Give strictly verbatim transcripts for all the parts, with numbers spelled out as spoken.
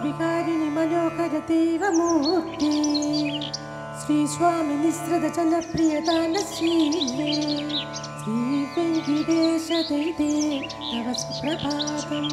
വികാരിണി മനോഹര ദൈവമൂർത്തി ശ്രീ സ്വാമി നിസ്സൃത ജനപ്രിയദാന ശ്രീലേ ശ്രീ വെങ്കിടേശ ദൈതേ തവ സുപ്രഭാതം.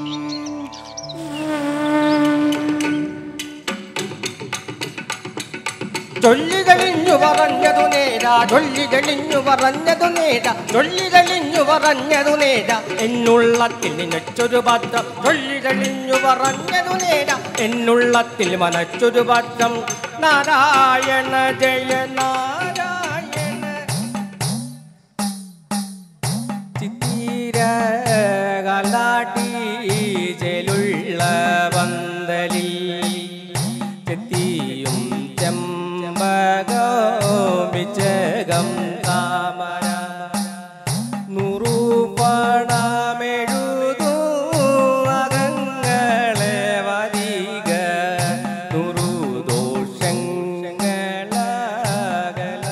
ചൊല്ലികളിഞ്ഞു പറഞ്ഞതു നേടാ ചൊല്ലികളിഞ്ഞു പറഞ്ഞതു നേടാ ചൊല്ലികളിഞ്ഞു പറഞ്ഞതു നേടാ എന്നുള്ളത്തിൽ നനച്ചൊരു പത്രം ചൊല്ലികളിഞ്ഞു പറഞ്ഞതു നേടാ എന്നുള്ളത്തിൽ മനച്ചൊരു പത്രം. നാരായണ ജയ നാരായണ ചിത്തിര കലാട്ടി ചെലുള്ള പന്തലിൽ ചെത്തിയും ചെമ്പകം താമര നൂറു പണമെഴുതു അകങ്ങളെ വരിക നൂറു ദോഷങ്ങളകല.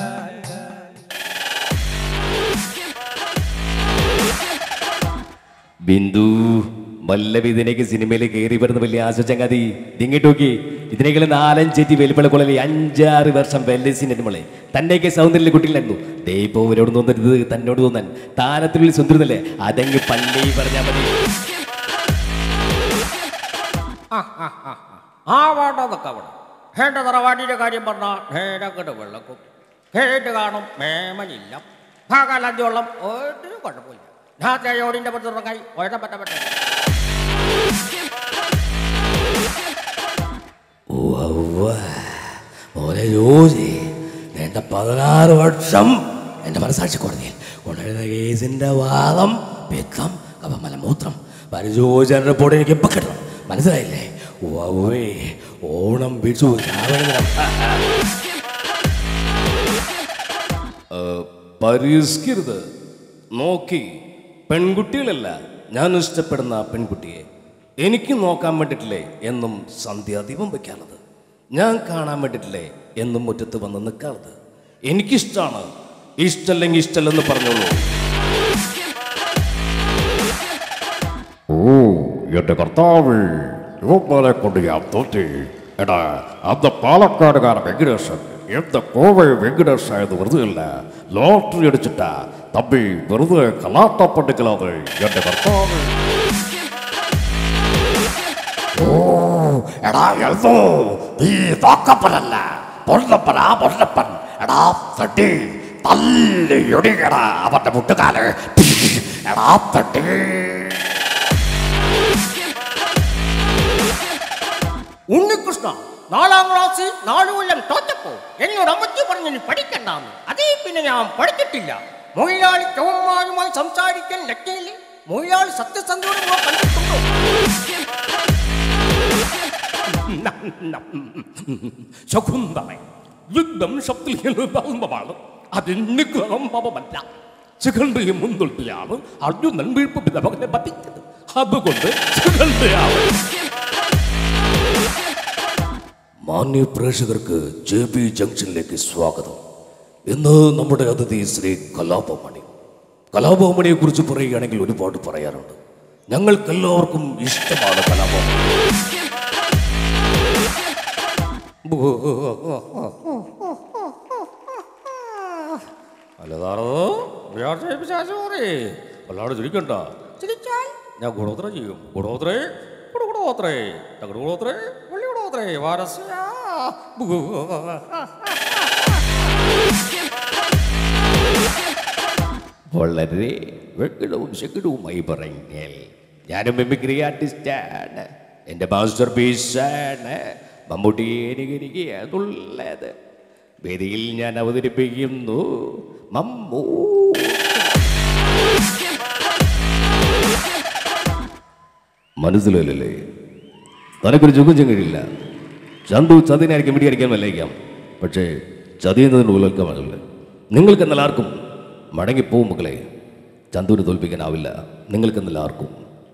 ബിന്ദു വല്ലഭി ഇതിനേക്ക് സിനിമയിൽ കയറി വരുന്ന വലിയ ആശുചങ്ങാതി ഇങ്ങോട്ട് നോക്കി. ഇതിനേക്കാൾ നാലഞ്ചേറ്റി വലിപ്പള കൊള്ളി അഞ്ചാറ് വർഷം വെല്ല സിനിമകളെ തന്നെയൊക്കെ സൗന്ദര്യ കുട്ടികളായിരുന്നു. ദൈവോ അവരോട് തോന്നരുത് തന്നോട് തോന്നാൻ താനത്തിനുള്ളിൽ സുന്ദരനല്ലേ അതെങ്ങ് പള്ളി പറഞ്ഞാൽ മതി. ആ വേണ്ടതൊക്കെ അവിടെ ഹേണ്ട തറവാടിയുടെ കാര്യം പറഞ്ഞാൽ ഹേടങ്ങട്ട് വെള്ളക്കും ഹേട്ട് കാണും മേമനില്ല ഭാഗാലഞ്ച് വെള്ളം ഒരു കുഴപ്പമില്ല. രാത്രിയോടിൻ്റെ പുറത്തുറങ്ങായി ഒഴ പറ്റ പറ്റ ഓരോ ജോലി എന്റെ പതിനാറ് വർഷം എന്റെ മനസാക്ഷി കോടതിയിൽ കൊണ്ടുവരുന്ന കേസിന്റെ വാദം പിത്തം കപമലമൂത്രം പരിശോധന റിപ്പോർട്ട് എനിക്ക് ഇപ്പൊ കിട്ടണം. മനസ്സിലായില്ലേ? ഓവേ ഓണം വിഷു പരിഷ്കരുത് നോക്കി. പെൺകുട്ടികളല്ല ഞാൻ ഇഷ്ടപ്പെടുന്ന പെൺകുട്ടിയെ എനിക്ക് നോക്കാൻ വേണ്ടിയിട്ടില്ലേ എന്നും സന്ധ്യാദീപം വയ്ക്കാറുള്ളത്. ഞാൻ കാണാൻ വേണ്ടിയിട്ടില്ലേ എന്നും മുറ്റത്ത് വന്ന് നിൽക്കാറുള്ളത്. എനിക്കിഷ്ടമാണ്. ഇഷ്ടല്ലെങ്കിൽ ഇഷ്ടമല്ലെന്ന് പറഞ്ഞോളൂ. ഓ എന്റെ കർത്താവ് യുവമാരെ കൊണ്ട് ഞാൻ തോറ്റി. എടാ അന്ന് പാലക്കാടുകാരൻ വെങ്കടേശൻ എന്ത് കോവൈ വെങ്കടേശായത് വെറുതെയല്ല ലോട്ടറി അടിച്ചിട്ടാ തമ്പി വെറുതെ കലാട്ടപ്പണ്ടിക്കലാതെ എന്റെ കർത്താവ്. ഓ എടാ എന്തോ നീ തോക്കപ്പനല്ല പൊള്ളപ്പനാ പൊള്ളപ്പൻ. എടാ തട്ടി തല്ലി ഒടികടാ അവന്റെ മുട്ടുകാല്. എടാ തട്ടി ഉണ്ണികൃഷ്ണ നാലാം ക്ലാസ്സിൽ നാലു കൊല്ലം തോറ്റപ്പോ എന്നോട് അമ്മച്ചി പറഞ്ഞു നീ പഠിക്കണ്ടാന്ന്. അതേ പിന്നെ ഞാൻ പഠിച്ചിട്ടില്ല. മൊയിലാളി ചൗമ്മാനുമായി സംസാരിക്കാൻ ലക്കിയില്ല. മൊയിലാളി സത്യസന്ധയോട് കണ്ടിട്ടുണ്ടോ? ശകുന്തള യുദ്ധം ശബ്ദമാണ്. അതിന് ക്രമമല്ല. ശകുന്തളയെ മുൻനിർത്തിയാണ് അർജുനൻ വീഴ്പ പിതാവിനെ പറ്റിച്ചത്. അതുകൊണ്ട് ശകുന്തളയാണ്. മാന്യ പ്രേക്ഷകർക്ക് ജെ ബി ജംഗ്ഷനിലേക്ക് സ്വാഗതം. ഇന്ന് നമ്മുടെ അതിഥി ശ്രീ കലാപമണി. കലാപമണിയെ കുറിച്ച് പറയുകയാണെങ്കിൽ ഒരുപാട് പറയാറുണ്ട്. ഞങ്ങൾക്കെല്ലാവർക്കും ഇഷ്ടമാണ് കലാപമണി. അല്ലാതെ ചിരിക്കണ്ട. ചിരിച്ചാൽ ഞാൻ ഗുണോത്ര ചെയ്യും. ഗുണോത്രേ ഗുണോത്രേ ഗുണോത്രേ ഗുണോത്രേ വാരസ്യ. വളരെ വെക്കിടവും ശകിടവുമായി പറഞ്ഞാൽ ഞാനും മിമിക്രി ആർട്ടിസ്റ്റാണ്. എൻ്റെ മാസ്റ്റർ പീസാണ് മമ്മൂട്ടി. എനിക്ക് എനിക്ക് അതുള്ളത് വേദിയിൽ ഞാൻ അവതരിപ്പിക്കുന്നു മമ്മൂ. മനസ്സിലല്ലേ തനക്കൊരു ചുക്കും ചെങ്ങില്ല. ചന്തു ചതിനായിരിക്കും പിടിയടിക്കാൻ വല്ലേക്കാം. പക്ഷേ ചതിയുന്നതിന് ഉലക്കമല്ല. നിങ്ങൾക്കെന്നെല്ലാവർക്കും മടങ്ങിപ്പോവും മക്കളെ. ചന്തുവിനെ തോൽപ്പിക്കാനാവില്ല നിങ്ങൾക്കെന്നെല്ലാവർക്കും.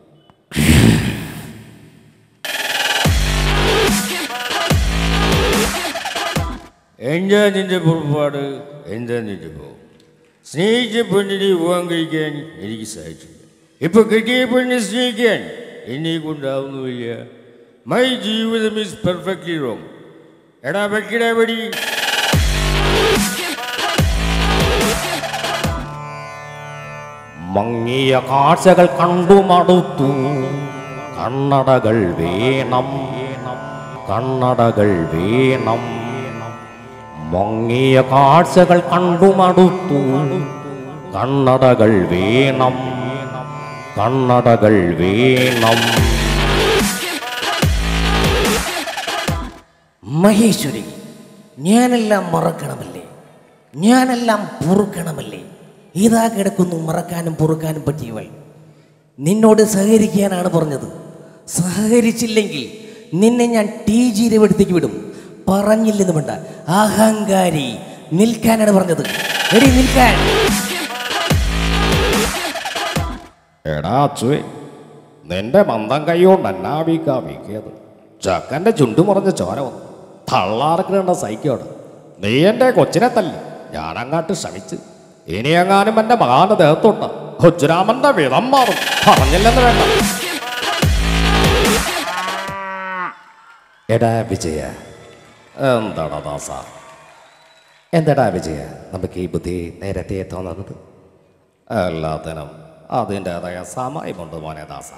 എന്താ നിന്റെ പുറപ്പാട്? എന്താ നിന്റെ പോ? സ്നേഹിച്ച പെണ്ണിനെ വിവാഹം കഴിക്കാൻ എനിക്ക് സാധിച്ചില്ല. ഇപ്പൊ കിട്ടിയ പെണ്ണിനെ സ്നേഹിക്കാൻ എന്നെ കൊണ്ടാവുന്നുമില്ല. മൈ ജീവിതം ഈസ് പെർഫെക്റ്റ്ലി റോങ്. എടാ വെക്കിടാ വെടി. മങ്ങിയ കാഴ്ചകൾ കണ്ടു മടുത്തു, കണ്ണടകൾ വേണം, കണ്ണടകൾ വേണം. മങ്ങിയ കാഴ്ചകൾ കണ്ടു മടുത്തു, കണ്ണടകൾ വേണം, കണ്ണടകൾ വേണം. മഹേശ്വരി, ഞാനെല്ലാം മറക്കണമല്ലേ, ഞാനെല്ലാം പൊറുക്കണമല്ലേ? ഇതാ കിടക്കുന്നു മറക്കാനും പൊറുക്കാനും പറ്റിയവൾ. നിന്നോട് സഹകരിക്കാനാണ് പറഞ്ഞത്. സഹകരിച്ചില്ലെങ്കിൽ നിന്നെ ഞാൻ ടി ജി രവിടത്തേക്ക് വിടും. പറഞ്ഞില്ലെന്ന് വേണ്ട, അഹങ്കാരി. നിൽക്കാനാണ് പറഞ്ഞത്. എടി നിൽക്കാൻ. എടാ അച്ചുവേ, നിന്റെ മന്ദം കൈകൊണ്ട് എന്നാവിക്കാ വീക്കിയത്. ചക്കൻ്റെ ചുണ്ടു മുറഞ്ഞ ചോര വന്നു തള്ളാർക്കിടേണ്ട സൈക്കോട്. നീ എൻ്റെ കൊച്ചിനെ തല്ലി, ഞാനങ്ങാട്ട് ശ്രമിച്ച്. ഇനി എങ്ങാനും എൻ്റെ മകാന്റെ ദേഹത്തോട്ട് കൊച്ചുരാമന്റെ വിധം മാറും. പറഞ്ഞില്ലെന്ന് വേണ്ട. എടാ വിജയ, എന്താടാ ദാസ, എന്താടാ വിജയ നമുക്ക് ഈ ബുദ്ധി നേരത്തെ തോന്നുന്നത്? എല്ലാത്തിനും അതിൻ്റെതായ സമയമുണ്ട് മോനെ ദാസ.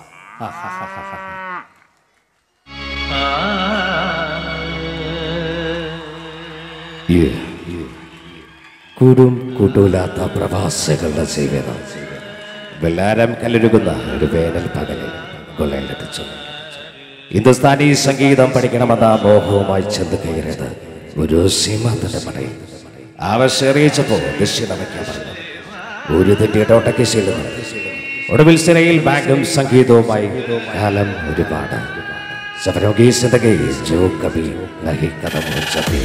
കുരും കുടൂലാത്ത പ്രവാസികളുടെ ജീവിതം വെള്ളാരം കല്ലുരുകുന്ന ഒരു വേനൽ പകലിൽ കൊള്ളയിലെത്തിച്ചു. ഹിന്ദുസ്ഥാനി സംഗീതം പഠിക്കണമെന്ന മോഹവുമായി ചെന്ന് കയറിയത് ഒരു സീമാന്തന്റെ മടയിൽ. ആവശ്യറിയിച്ചപ്പോൾ ദക്ഷിണ വയ്ക്കാൻ പറഞ്ഞു. ഒരു തെറ്റിയുടെ ഒട്ടക്കേശിയിൽ ഒടുവിൽ സിനയിൽ ബാങ്കും സംഗീതവുമായി കാലം ഒരുപാട്. സഫരോഗി സിന്ദഗി ജോ കബി നഹി കദം ചബി.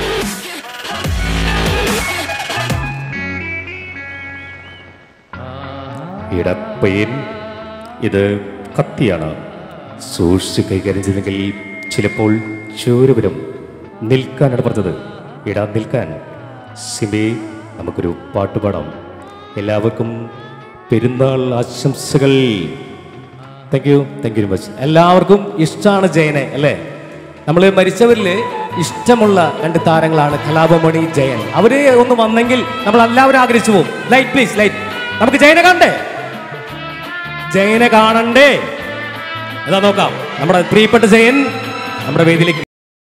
ഇടപ്പയിൻ ഇത് കത്തിയാണ്. സൂക്ഷിച്ച് കൈകാര്യം ചെയ്തെങ്കിൽ ചിലപ്പോൾ ചോരുവരും. നിൽക്കാനാണ് പറഞ്ഞത്. ഇടാ നിൽക്കാൻ. സിബി, നമുക്കൊരു പാട്ടുപാടാം. എല്ലാവർക്കും പെരുന്നാൾ ആശംസകൾ. Thank you thank you very much. എല്ലാവർക്കും ഇഷ്ടമാണ് ജയനെ അല്ലേ? നമ്മൾ മരിച്ചവരിൽ ഇഷ്ടമുള്ള രണ്ട് താരങ്ങളാണ് കലാപമണി, ജയൻ. അവര് ഒന്ന് വന്നെങ്കിൽ നമ്മൾ എല്ലാവരും ആഗ്രഹിച്ചു പോകും. Light please, light. നമുക്ക് ജയനെ കണ്ടേ, ജയനെ കാണണ്ടേ? എന്താ നോക്കാം. നമ്മുടെ പ്രിയപ്പെട്ട ജയൻ നമ്മുടെ വേദിയിലേക്ക്.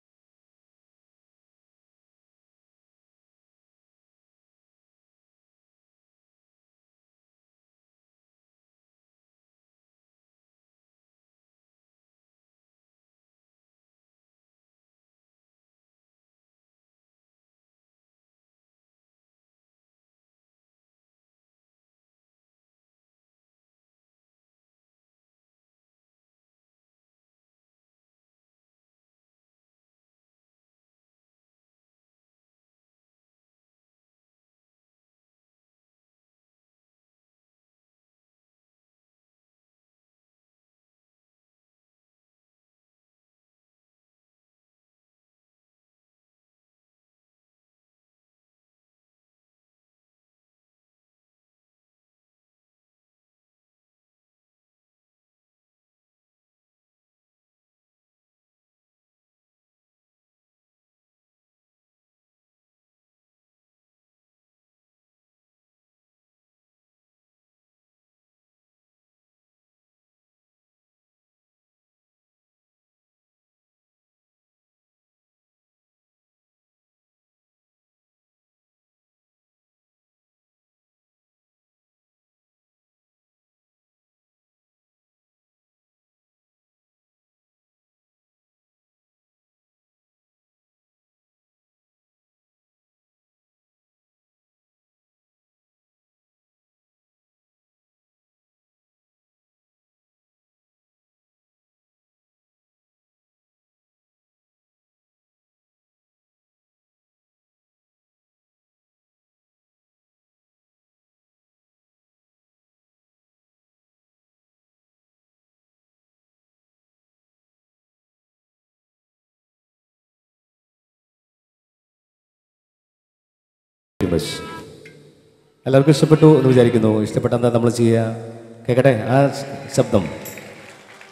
എല്ലാവർക്കും ഇഷ്ടപ്പെട്ടു എന്ന് വിചാരിക്കുന്നു. ഇഷ്ടപ്പെട്ട എന്താ നമ്മൾ ചെയ്യുക? കേൾക്കട്ടെ ആ ശബ്ദം.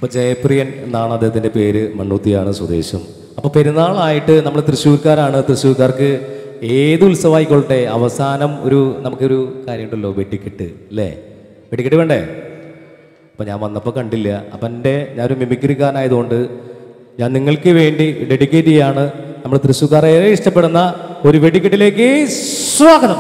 അപ്പോൾ ജയപ്രിയൻ എന്നാണ് അദ്ദേഹത്തിൻ്റെ പേര്, മണ്ണുത്തിയാണ് സ്വദേശം. അപ്പോൾ പെരുന്നാളായിട്ട് നമ്മൾ തൃശ്ശൂർക്കാരാണ്. തൃശ്ശൂർക്കാർക്ക് ഏത് ഉത്സവമായിക്കൊള്ളട്ടെ അവസാനം ഒരു നമുക്കൊരു കാര്യമുണ്ടല്ലോ, വെടിക്കെട്ട് അല്ലേ? വെടിക്കെട്ട് വേണ്ടേ? അപ്പം ഞാൻ വന്നപ്പോൾ കണ്ടില്ല. അപ്പം എൻ്റെ ഞാനൊരു മിമിക്രിക്കാരനായതുകൊണ്ട് ഞാൻ നിങ്ങൾക്ക് വേണ്ടി ഡെഡിക്കേറ്റ് ചെയ്യാണ്. നമ്മൾ തൃശ്ശൂർക്കാരെ ഏറെ ഇഷ്ടപ്പെടുന്ന ഒരു വെടിക്കെട്ടിലേക്ക് സ്വാഗതം.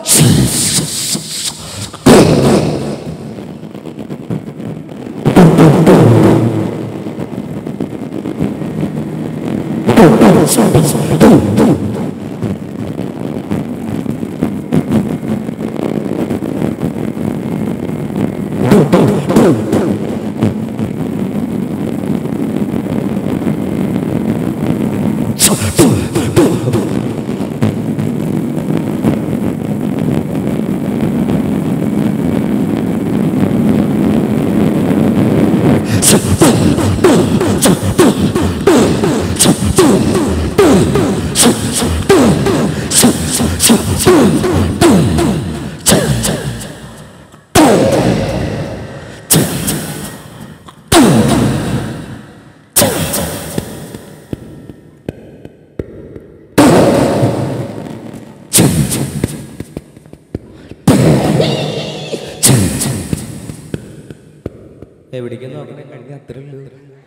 എവിടേക്ക് നോക്കണേ? കഴിഞ്ഞ അത്രേ ഉള്ളൂ.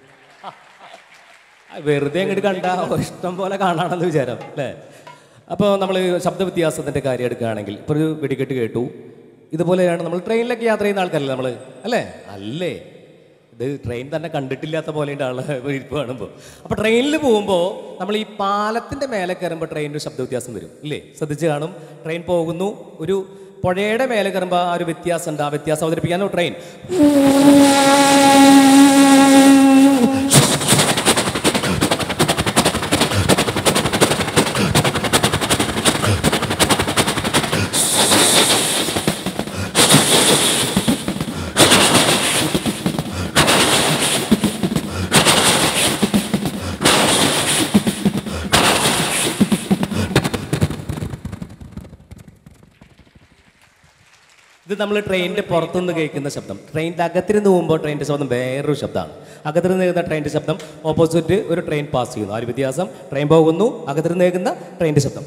വെറുതെ അങ്ങോട്ട് കണ്ട ഇഷ്ടം പോലെ കാണാണെന്ന് വിചാരം അല്ലേ? അപ്പോൾ നമ്മൾ ശബ്ദ വ്യത്യാസത്തിൻ്റെ കാര്യം എടുക്കുകയാണെങ്കിൽ ഇപ്പോൾ ഒരു വെടിക്കെട്ട് കേട്ടു. ഇതുപോലെയാണ് നമ്മൾ ട്രെയിനിലൊക്കെ യാത്ര ചെയ്യുന്ന ആൾക്കാരല്ലേ നമ്മൾ, അല്ലേ? അല്ലേ, ഇത് ട്രെയിൻ തന്നെ കണ്ടിട്ടില്ലാത്ത പോലെ ഉണ്ട് ആളെ ഇരിപ്പ് കാണുമ്പോൾ. അപ്പോൾ ട്രെയിനിൽ പോകുമ്പോൾ നമ്മൾ ഈ പാലത്തിൻ്റെ മേലെ കയറുമ്പോൾ ട്രെയിനിൻ്റെ ശബ്ദ വ്യത്യാസം വരും ഇല്ലേ? ശ്രദ്ധിച്ച് കാണും. ട്രെയിൻ പോകുന്നു, ഒരു പുഴയുടെ മേലെ കയറുമ്പോൾ ആ ഒരു വ്യത്യാസം ഉണ്ട്. ആ വ്യത്യാസം അവതരിപ്പിക്കാനോ ട്രെയിൻ ഇത് നമ്മൾ ട്രെയിനിൻ്റെ പുറത്തുനിന്ന് കേൾക്കുന്ന ശബ്ദം. ട്രെയിനിൻ്റെ അകത്തിരുന്ന് പോകുമ്പോൾ ട്രെയിനിൻ്റെ ശബ്ദം വേറൊരു ശബ്ദമാണ്. അകത്തിരുന്ന് കേൾക്കുന്ന ട്രെയിനിൻ്റെ ശബ്ദം ഓപ്പോസിറ്റ് ഒരു ട്രെയിൻ പാസ് ചെയ്യുന്നു. ആ ഒരു വ്യത്യാസം. ട്രെയിൻ പോകുന്നു, അകത്തിരുന്ന് കേൾക്കുന്ന ട്രെയിനിൻ്റെ ശബ്ദം.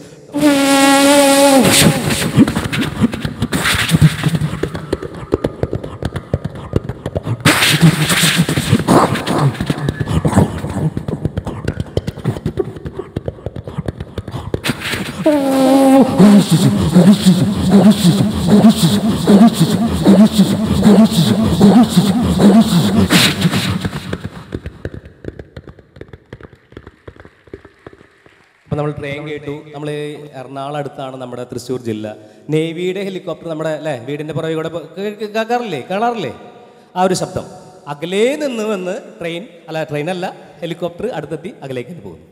അപ്പോൾ നമ്മൾ ട്രെയിൻ കേട്ടു. നമ്മൾ എറണാകുളം അടുത്താണ് നമ്മുടെ തൃശ്ശൂർ ജില്ല. നേവിയുടെ ഹെലികോപ്റ്റർ നമ്മുടെ അല്ലേ വീടിൻ്റെ പുറകെ കൂടെ കേൾക്കാറില്ലേ കാണാറില്ലേ ആ ഒരു ശബ്ദം? അകലേ നിന്ന് വന്ന് ട്രെയിൻ അല്ല ട്രെയിനല്ല ഹെലികോപ്റ്റർ അടുത്തെത്തി അകലേക്ക് പോകുന്നു.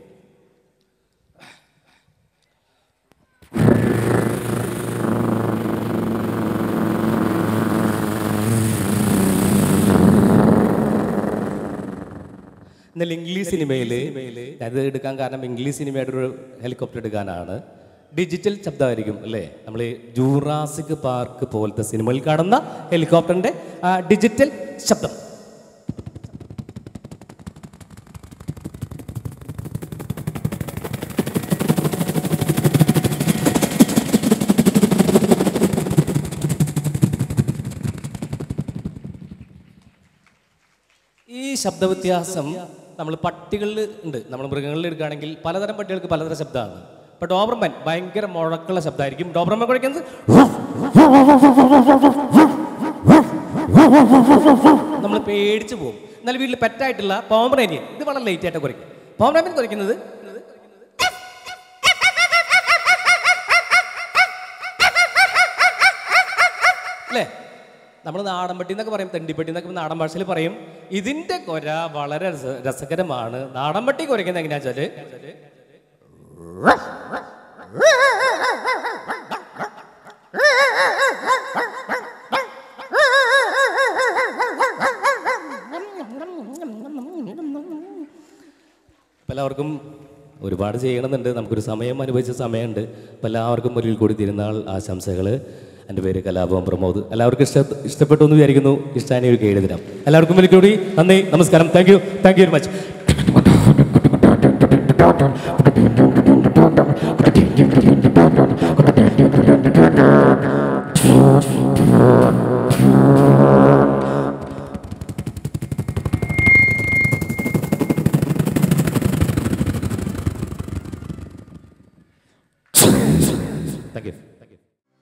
എന്നാൽ ഇംഗ്ലീഷ് സിനിമയിൽ അത് എടുക്കാൻ കാരണം ഇംഗ്ലീഷ് സിനിമയുടെ ഒരു ഹെലികോപ്റ്റർ എടുക്കാനാണ്. ഡിജിറ്റൽ ശബ്ദമായിരിക്കും അല്ലേ? നമ്മൾ ജൂറാസിക് പാർക്ക് പോലത്തെ സിനിമയിൽ കാണുന്ന ഹെലികോപ്റ്ററിൻ്റെ ഡിജിറ്റൽ ശബ്ദം. ഈ ശബ്ദവ്യത്യാസം നമ്മൾ പട്ടികളിൽ ഉണ്ട്. നമ്മൾ മൃഗങ്ങളിൽ എടുക്കുകയാണെങ്കിൽ പലതരം പട്ടികൾക്ക് പലതരം ശബ്ദമാണ്. ഇപ്പോൾ ഡോബർമാൻ ഭയങ്കര മുഴക്കുള്ള ശബ്ദമായിരിക്കും. ഡോബർമാൻ കുരയ്ക്കുന്നത് നമ്മൾ പേടിച്ച് പോകും. എന്നാൽ വീട്ടിൽ പെറ്റായിട്ടുള്ള പോമറേനിയൻ ഇത് വളരെ ലേറ്റ് ആയിട്ട് കുരയ്ക്കും. പോമറേനിയൻ കുരയ്ക്കുന്നത് അല്ലേ? നമ്മൾ നാടൻപട്ടി എന്നൊക്കെ പറയും, തെണ്ടിപ്പട്ടി എന്നൊക്കെ നാടൻ ഭാഷയിൽ പറയും. ഇതിൻ്റെ കൊര വളരെ രസകരമാണ്. നാടൻപട്ടി കുരയ്ക്കുന്നത് എങ്ങനെയാ വെച്ചാല് എല്ലാവർക്കും ഒരുപാട് ചെയ്യണമെന്നുണ്ട്. നമുക്കൊരു സമയം അനുഭവിച്ച സമയമുണ്ട്. അപ്പോൾ എല്ലാവർക്കും ഒരിക്കൽ കൂടി തിരുനാൾ ആശംസകൾ. എൻ്റെ പേര് കലാഭവൻ പ്രമോദ്. എല്ലാവർക്കും ഇഷ്ട ഇഷ്ടപ്പെട്ടു എന്ന് വിചാരിക്കുന്നു. ഇഷ്ടമായ ഒരു ഏഴ് ദിനം എല്ലാവർക്കും വലിയ കൂടി നന്ദി, നമസ്കാരം. Thank you thank you very much. Thank you. Thank you.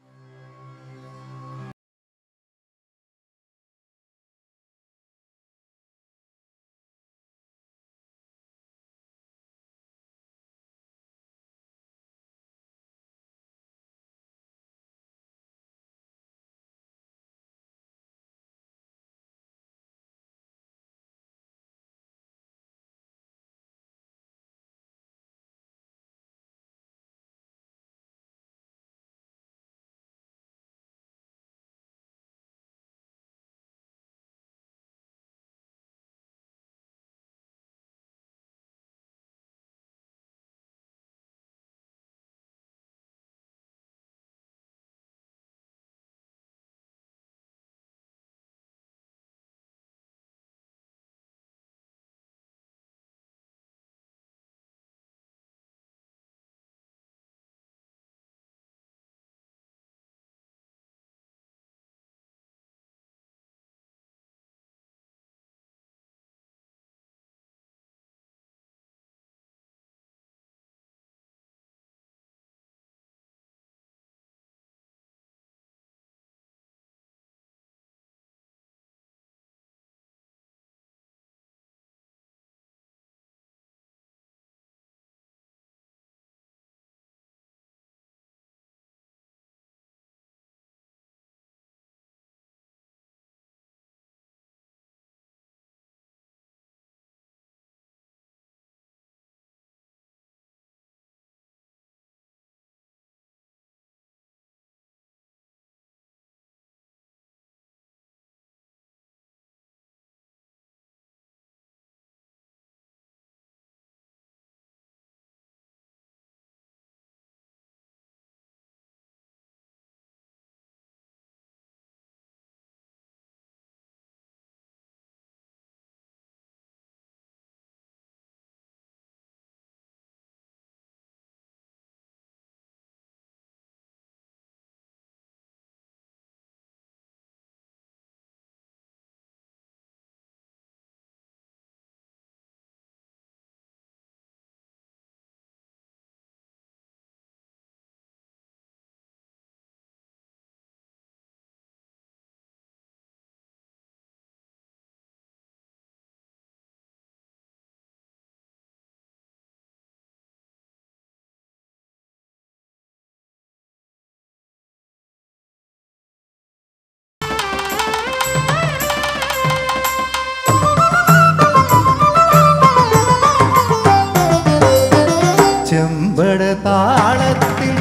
താളത്തിൽ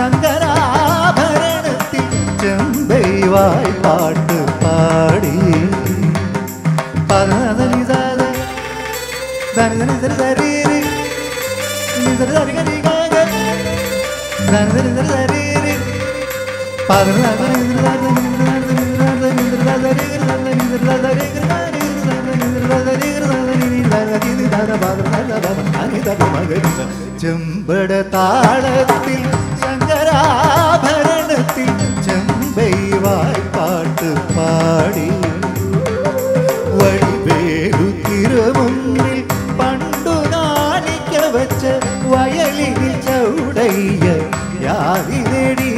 ശങ്കരാഭരണത്തിൽ ചെമ്പൈവായി പാട്ട് പാടി ചെമ്പട താളത്തിൽ ശങ്കരാഭരണത്തിൽ ചെമ്പൈവായി പാട്ട് പാടി വഴിവേലു തിരുമുന്നിൽ പണ്ടു നാണിക്ക വച്ച വയലിൽ ചൗടയ്യ യാതി നേടി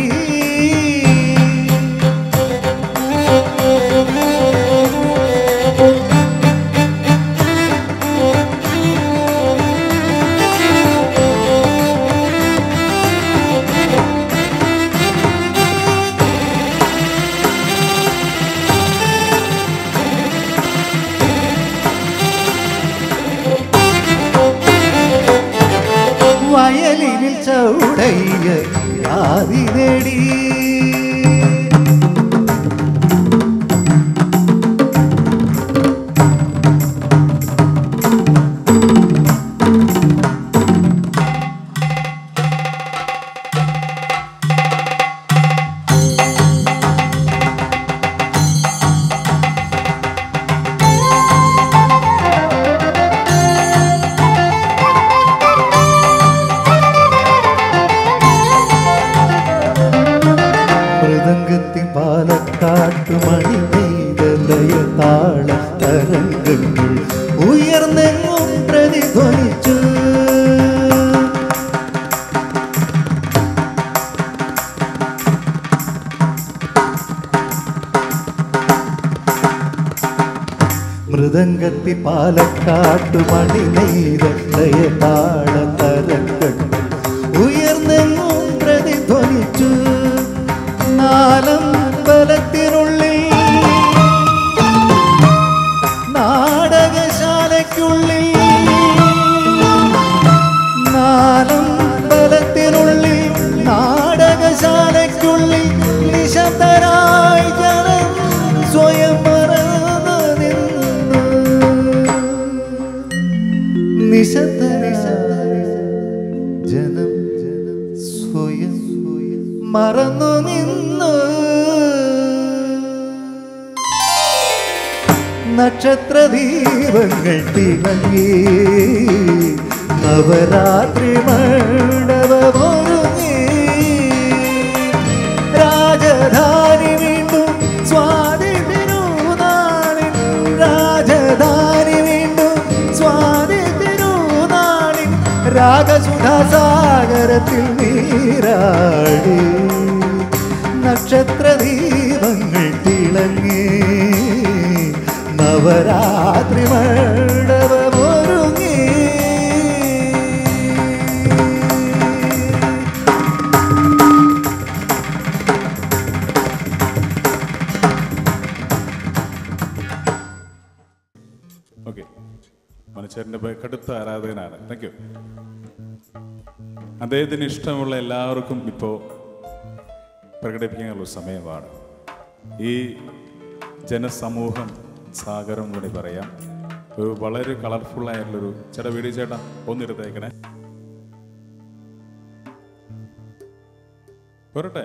വയലിനിൽ ചൗടയ്യ യാതി നേടി മൃദംഗത്തി പാലക്കാട്ടു മണി നെയ്ത ലയതാള തരങ്ങൾ ഉയർന്നെങ്ങും പ്രതിധ്വനിച്ചു. നാലമ്പലത്തിനുള്ളിൽ നാടകശാലയ്ക്കുള്ളിൽ നാലമ്പലത്തിനുള്ളിൽ നാടകശാലയ്ക്കുള്ളിൽ നിശബ്ദരായി ജനം സ്വയം മറന്നു നിന്നു. നിശബ്ദരായി ജനം സ്വയം മറന്നു നിന്നു. നക്ഷത്രദീപങ്ങൾ തിളങ്ങി നവരാത്രി മണ്ഡപമൊരുങ്ങി. രാജധാനി വീണ്ടും സ്വാതി തിരുനാളിൻ രാജധാനി വീണ്ടും സ്വാതി തിരുനാളിൻ രാഗസുധാസാഗരത്തിൽ നീരാടി. നക്ഷത്രദീപങ്ങൾ തിളങ്ങി നവരാത്രി മണ്ഡപമൊരുങ്ങി. ഓക്കെ, മനുഷ്യൻ്റെ കടുത്ത ആരാധകനാണ്. Thank you. അദ്ദേഹത്തിന് ഇഷ്ടമുള്ള എല്ലാവർക്കും ഇപ്പോൾ പ്രകടിപ്പിക്കാനുള്ള സമയമാണ്. ഈ ജനസമൂഹം സാഗരം കൂടി പറയാം. ഒരു വളരെ കളർഫുള്ളായിട്ടുള്ളൊരു ചേട്ടാ വീഡിയോ ചേട്ടാ ഒന്നെടുത്തേക്കണേ. പോരട്ടെ,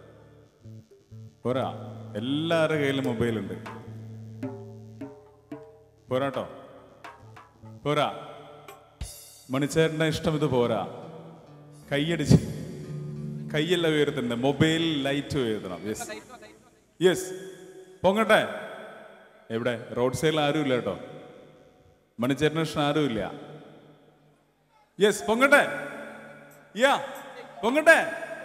പോരാ, എല്ലാവരുടെ കയ്യിലും മൊബൈലുണ്ട്. പോരാട്ടോ, പോരാ. മണിച്ചേട്ടൻ്റെ ഇഷ്ടം ഇത് പോരാ. കൈയടിച്ച് കൈയെല്ലാം ഉയർത്തണ്ടേ, മൊബൈൽ ലൈറ്റ് ഉയർത്തണം. യെസ് യെസ്, പൊങ്ങട്ടെ. എവിടെ റോഡ് സൈഡിൽ ആരും ഇല്ല കേട്ടോ. മണിച്ചേട്ടന് ഇഷ്ടം ആരും ഇല്ല. യെസ്, പൊങ്ങട്ടെ. യാ, പൊങ്ങട്ടെ.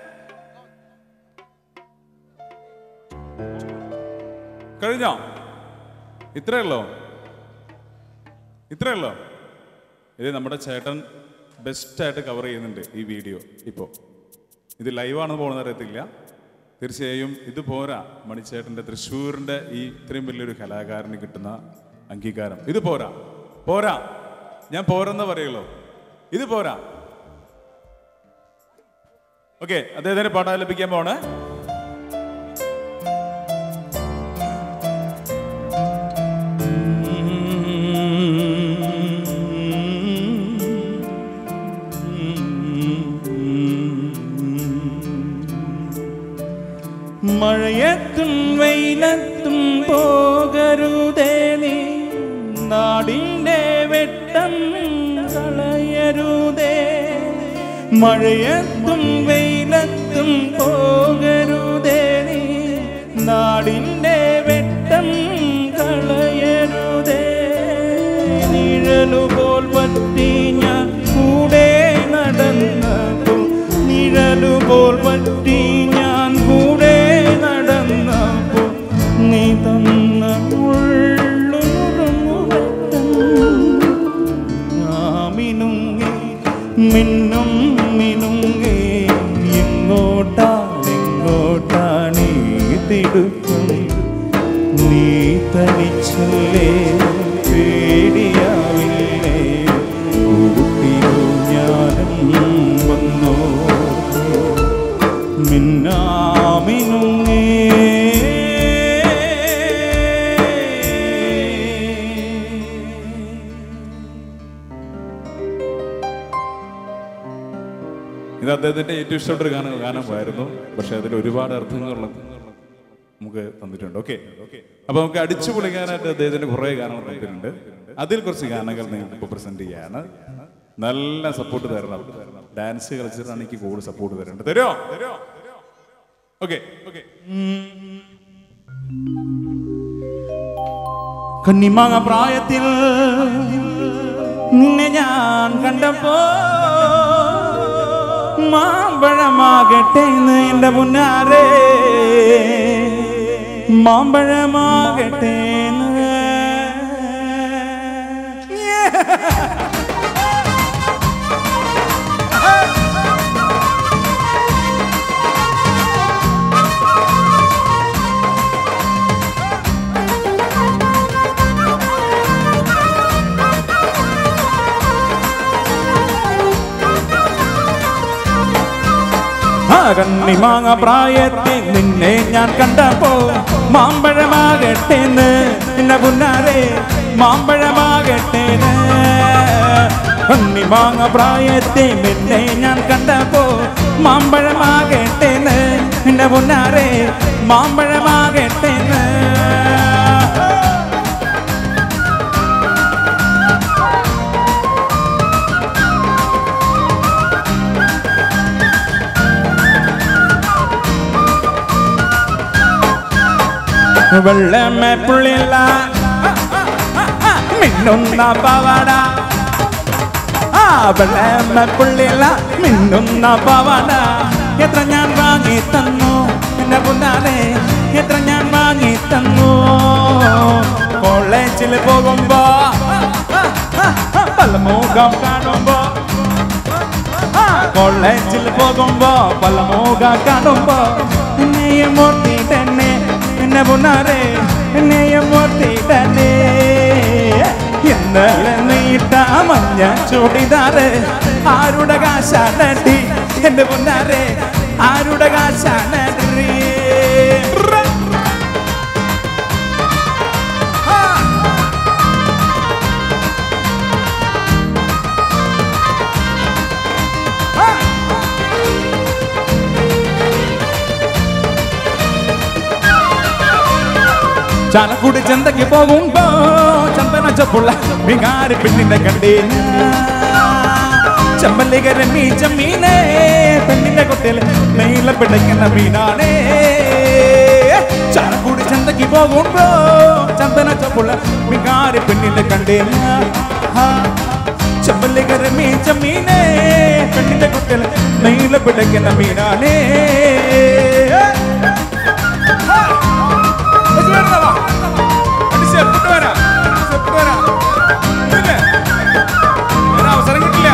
കഴിഞ്ഞോ? ഇത്രയുള്ളോ? ഇത്രയുള്ളോ? ഇത് നമ്മുടെ ചേട്ടൻ ബെസ്റ്റായിട്ട് കവർ ചെയ്യുന്നുണ്ട് ഈ വീഡിയോ. ഇപ്പോൾ ഇത് ലൈവാണെന്ന് പോകുന്നത് അറിയത്തില്ല. തീർച്ചയായും ഇത് പോരാ. മണിച്ചേട്ടൻ്റെ തൃശ്ശൂരിൻ്റെ ഈ ഇത്രയും വലിയൊരു കലാകാരന് കിട്ടുന്ന അംഗീകാരം ഇത് പോരാ. പോരാ, ഞാൻ പോരെന്ന് പറയുള്ളൂ. ഇത് പോരാ. ഓക്കെ, അദ്ദേഹത്തിന് പാട്ട് ആലപിക്കാൻ പോണേ. മഴയത്തും വെയിലത്തും പോകരുതേ നീ, നാടിൻ്റെ വെട്ടം കളയരുതേ. മഴയത്തും വെയിലത്തും പോകരുതേ നീ, നാടിൻ്റെ വെട്ടം കളയരുതേ. നിഴലുപോൽ പറ്റി ഞാൻ കൂടെ നടന്നപ്പോൾ, നിഴലുപോൽ പറ്റി ഞാൻ കൂടെ നടന്നപ്പോൾ നീ തന്ന ഉള്ളുറുമുറക്കം മിനുങ്ങി മിന്നും മിനുങ്ങി. എങ്ങോട്ടാണെങ്ങോട്ടാണീ തിടുക്കം? നീ തനിച്ചല്ലേ, പേടിയാവില്ലേ? കൂട്ടിയോ ഞാനും വന്നോ മിന്നാമിനുങ്ങേ. ഇത് അദ്ദേഹത്തിൻ്റെ ഏറ്റവും ഇഷ്ടപ്പെട്ടൊരു ഗാനം ഗാനമായിരുന്നു. പക്ഷെ അതിൽ ഒരുപാട് അർത്ഥങ്ങൾ നമുക്ക് തന്നിട്ടുണ്ട്. ഓക്കെ, അപ്പൊ നമുക്ക് അടിച്ചു പൊളിക്കാനായിട്ട് അദ്ദേഹത്തിന് കുറേ ഗാനങ്ങൾ തന്നിട്ടുണ്ട്. അതിൽ കുറച്ച് ഗാനങ്ങൾ നിങ്ങൾക്ക് ഇപ്പോൾ പ്രസന്റ് ചെയ്യാണ്. നല്ല സപ്പോർട്ട് തരണം. ഡാൻസ് കളിച്ചിട്ടാണ് എനിക്ക് കൂടുതൽ സപ്പോർട്ട് തരേണ്ടത്. തരുമോ? Okay okay. കന്നിമാങ്ങ പ്രായത്തിൽ നിന്നെ ഞാൻ കണ്ടപ്പോ മാമ്പഴമാകട്ടെ എന്റെ മുന്നാരെ, മാമ്പഴമാകട്ടെ കണ്ണിമാങ്ങ പ്രായത്തിൽ നിന്നെ ഞാൻ കണ്ടപ്പോ മാമ്പഴമാകട്ടേന്ന് എന്നെ പുന്നാരെ മാമ്പഴമാകട്ടേന്ന് കണ്ണിമാങ്ങ പ്രായത്തിൽ നിന്നെ ഞാൻ കണ്ടപ്പോ മാമ്പഴമാകട്ടേന്ന് എന്നെ പുന്നാരെ മാമ്പഴമാകട്ടേന്ന് വെള്ളമേ പുള്ളില്ല മിന്നുന്ന പവാട ആ വെള്ളമേ പുള്ളില്ല മിന്നുന്ന പവാട എത്ര ഞാൻ വാങ്ങി തന്നു എന്നെ പുന്നാരെ എത്ര ഞാൻ വാങ്ങി തന്നു കോളേജിൽ പോകുമ്പോ പല മുഖം കാണുമ്പോ കോളേജിൽ പോകുമ്പോ പല മുഖം കാണുമ്പോ എന്നെയും മോട്ടിട്ടെന്നെ എന്നെ പുന്നാരെ എന്നെയും മോട്ടിട്ടെന്നെ ഇന്നലെ നീട്ട മഞ്ഞ ചൂടിതാറ് ആരുടെ കാശാണി എന്റെ പുന്നാരെ ആരുടെ കാശാണി ചാലക്കുടി ചന്തയ്ക്ക് പോകുമ്പോ ചന്ദന ചപ്പുള്ള വികാരി പെണ്ണിനെ കണ്ടീന ചമ്പല്ലികരൻ മീ ചമ്മീനെ പെണ്ണിന്റെ കൊട്ടിൽ നെയ്ല പിടയ്ക്കുന്ന മീനാണേ ചാലക്കുടി ചന്തയ്ക്ക് പോകുമ്പോ ചന്ദന ചപ്പുള്ള വികാരി പെണ്ണിനെ കണ്ടീന ചമ്പല്ലികരൻ മീ ചമ്മീനെ പെണ്ണിന്റെ കൊട്ടിൽ നെയ്ല പിടയ്ക്കുന്ന മീനാണേ അവസരം കിട്ടില്ല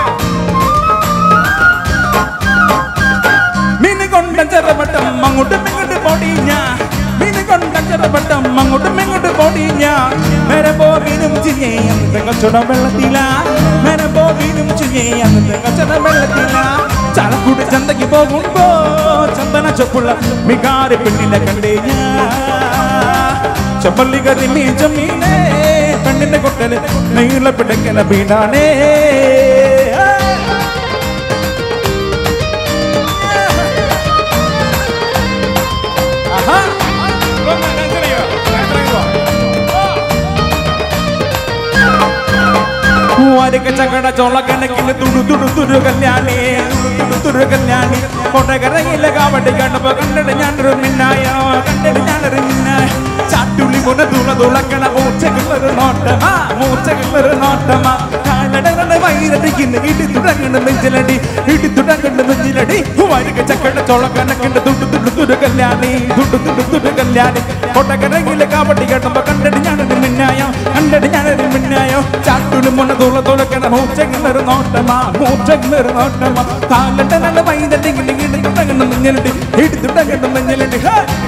മീന് കൊണ്ട ചെറുപട്ടം അങ്ങോട്ടും ഇങ്ങോട്ട് പൊടിഞ്ഞ മീന് കൊണ്ട ചെറുപട്ടം അങ്ങോട്ടും ഇങ്ങോട്ട് പൊടിഞ്ഞ നേരെ പോവീനും ചിഞ്ഞേ തെങ്ങച്ചുട വെള്ളത്തില നേരെ പോവീനും ചിഞ്ഞേ തെങ്ങച്ചുട വെള്ളത്തില ചാലക്കുടി ചന്തയ്ക്ക് പോകുമ്പോ ചന്ദന ചൊപ്പുള്ള മികാരി പെണ്ണിനെ കണ്ടേഞ്ഞ ചപ്പല്ലികരി മീ ചമ്മീനെ പെണ്ണിന്റെ കൊട്ടല് നെയ്ല പിടയ്ക്കുന്ന വീടാണേ ചകട ചോള കണക്കിന് തുടു തുടു തുരു കല്യാണി തുടു തുരു കല്യാണി കൊട്ടകരയില്ല കാവട്ടി കണ്ടപ്പോ കണ്ടിട്ട് ഞാനൊരു മിന്നായോ കണ്ടിട്ട് ഞാനൊരു മിന്നായ ചാട്ടുള്ളി മുന തുള തുളക്കണ മൂച്ചകളൊരു നോട്ടമാ മൂച്ചകളൊരു നോട്ടമാ കാലടകളുടെ വൈരടിക്കുന്ന ഇടി തുടങ്ങുന്ന നെഞ്ചിലടി ഇടി തുടങ്ങുന്ന നെഞ്ചിലടി വരിക ചക്കട ചോള കണക്കിന്റെ തുടു തുടു തുരു കല്യാണി തുടു തുടു തുരു കല്യാണി കൊട്ടകരയില്ല കാവട്ടി കണ്ടപ്പോ കണ്ടിട്ട് ഞാനൊരു മിന്നായോ കണ്ടിട്ട് ഞാനൊരു മിന്നായോ ചാട്ടുള്ളി മുന തുള തുളക്കണ മൂച്ചകളൊരു നോട്ടമാ മൂച്ചകളൊരു നോട്ടമാ കാലടകളുടെ വൈരടിക്കുന്ന ഇടി തുടങ്ങുന്ന നെഞ്ചിലടി ഇടി തുടങ്ങുന്ന നെഞ്ചിലടി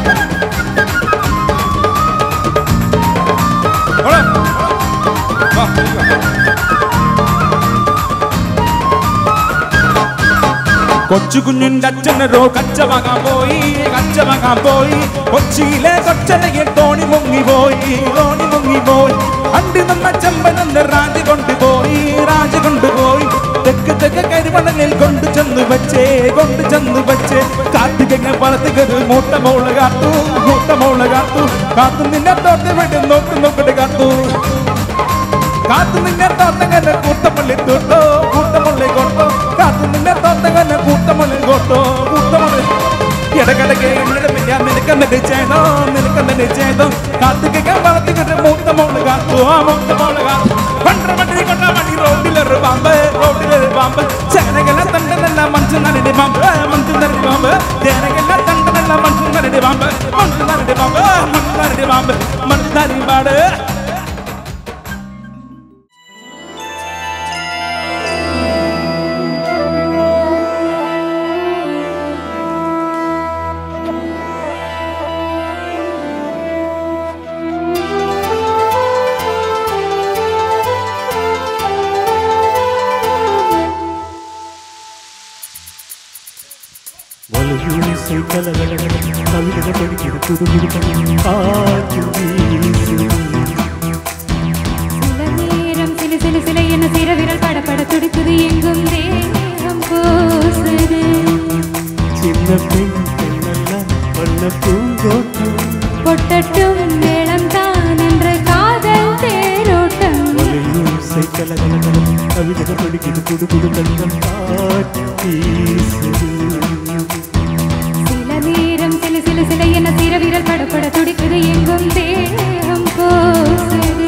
കൊച്ചു കുഞ്ഞിന്റെ അച്ഛനരോ കച്ചവാങ്ങാൻ പോയി കച്ചവാങ്ങാൻ പോയി കൊച്ചിയിലെ കൊച്ചടയിൽ തോണി മുങ്ങിപ്പോയി തോണി മുങ്ങിപ്പോയി അണ്ടി നമ്മ ചെമ്പനെന്ന് രാജ കൊണ്ടുപോയി രാജ കൊണ്ടുപോയി തെക്ക് തെക്ക് കരിമണലിൽ കൊണ്ടു ചെന്ന് വെച്ചേ കൊണ്ടു ചെന്ന് വെച്ചേ കാട്ടുകെങ്ങ വളർത്തുകത് മൂട്ട മോള് കാത്തു മൂട്ട മോള് കാത്തു കാത്തു നിന്നെ തോട്ട് വിട്ട് നോക്ക് നോക്കിട്ട് കാത്തു കാത്തു നിന്നെ തോട്ടങ്ങനെ കൂട്ടമള്ളി തൊട്ടോ കൂട്ടമള്ളി കൊട്ടോ കാത്തു നിന്നെ തോട്ടങ്ങനെ കൂട്ടമള്ളി കൊട്ടോ കൂട്ടമള്ളി ഇടക്കിടക്ക് ഇടമില്ല നിനക്കെന്നെ ചെയ്തോ നിനക്കെന്നെ ചെയ്തോ കാത്തുകെങ്ങ വളർത്തുകത് മൂട്ട മോള് കാത്തു ആ മൂട്ട മോള് കാത്തു പണ്ടര മണ്ടി കൊണ്ട മണി റോഡിലൊരു പാമ്പ് റോഡിലൊരു പാമ്പ് ചേനകളെ തണ്ടനല്ല മനുഷ്യനടി പാമ്പ് മനുഷ്യനടി പാമ്പ് ചേനകളെ തണ്ടനല്ല മനുഷ്യനടി പാമ്പ് മനുഷ്യനടി പാമ്പ് മനുഷ്യനടി പാമ്പ് മനുഷ്യനടി പാട് வலையோசை கலகலகல கவிதை படிக்கிற புது புது காற்று வீசுது. சில நேரம் சில சில சில என்ன சிற விரல் படப்பட துடிக்குது எங்கும் தேகம் கூசுது. சின்ன பெண் பெண்ணெல்லாம் வண்ண பூங்கோட்டம் பொட்டட்டும் மேளம் தான் என்ற காதல் தேரோட்டம். வலையோசை கலகலகல கவிதை படிக்கிற புது புது கண்கள் காற்று வீசுது. சில நேரம் சில சில சில என்ன சிற விரல் படப்பட துடிக்குது எங்கும் தேகம் கூசுது.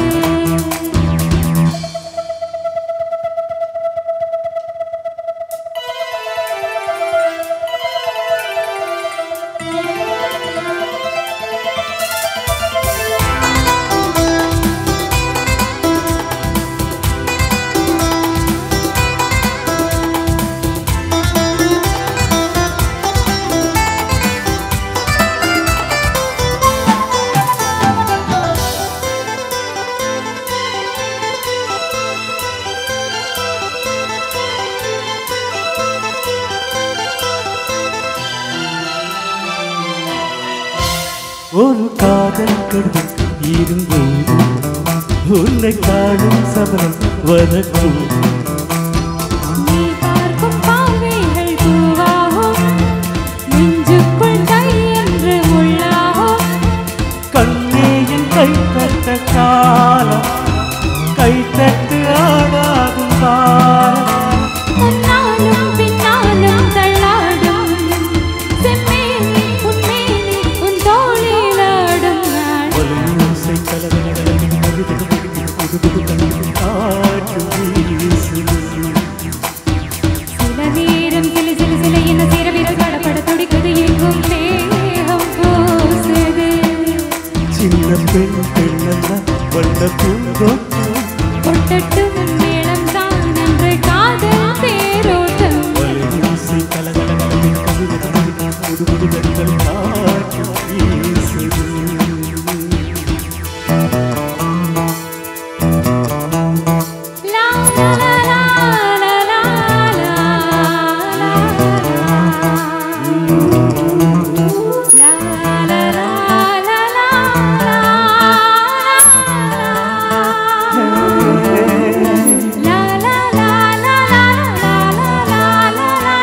ஒரு காதல் கடிதம் இருந்தோடு உன்னை காணும் சபலம் வரக்கூடும். நீ பார்க்கும் பார்வைகள் பூவாகும் நெஞ்சுக்குள் கை என்று முள்ளாகும். கண்ணேயின் கை தட்ட காலம் கை தட்டு ஆடாகும் காலம். முன்னாலும் பின்னாலும் தள்ளாடும் செம்மேனி உன்மேனி உன் தோளிலாடும் நாள். வலையோசை கலகலகல கவிதை படிக்கிற புது புது கண்கள் காற்று வீசுது. சில நேரம் சில சில சில என்ன சிற விரல் படப்பட துடிக்குது எங்கும் தேகம் கூசுது. சின்ன பெண் பெண்ணெல்லாம் வண்ண பூங்கோட்டம் பொட்டட்டும் மேளம் தான் என்ற காதல் தேரோட்டம். வலையோசை கலகலகல கவிதை படிக்கிற புது புது கண்கள் காற்று வீசுது. லா லா லா லா லா லா லா. லா லா லா லா லா லா. லா லா லா லா லா லா லா லா.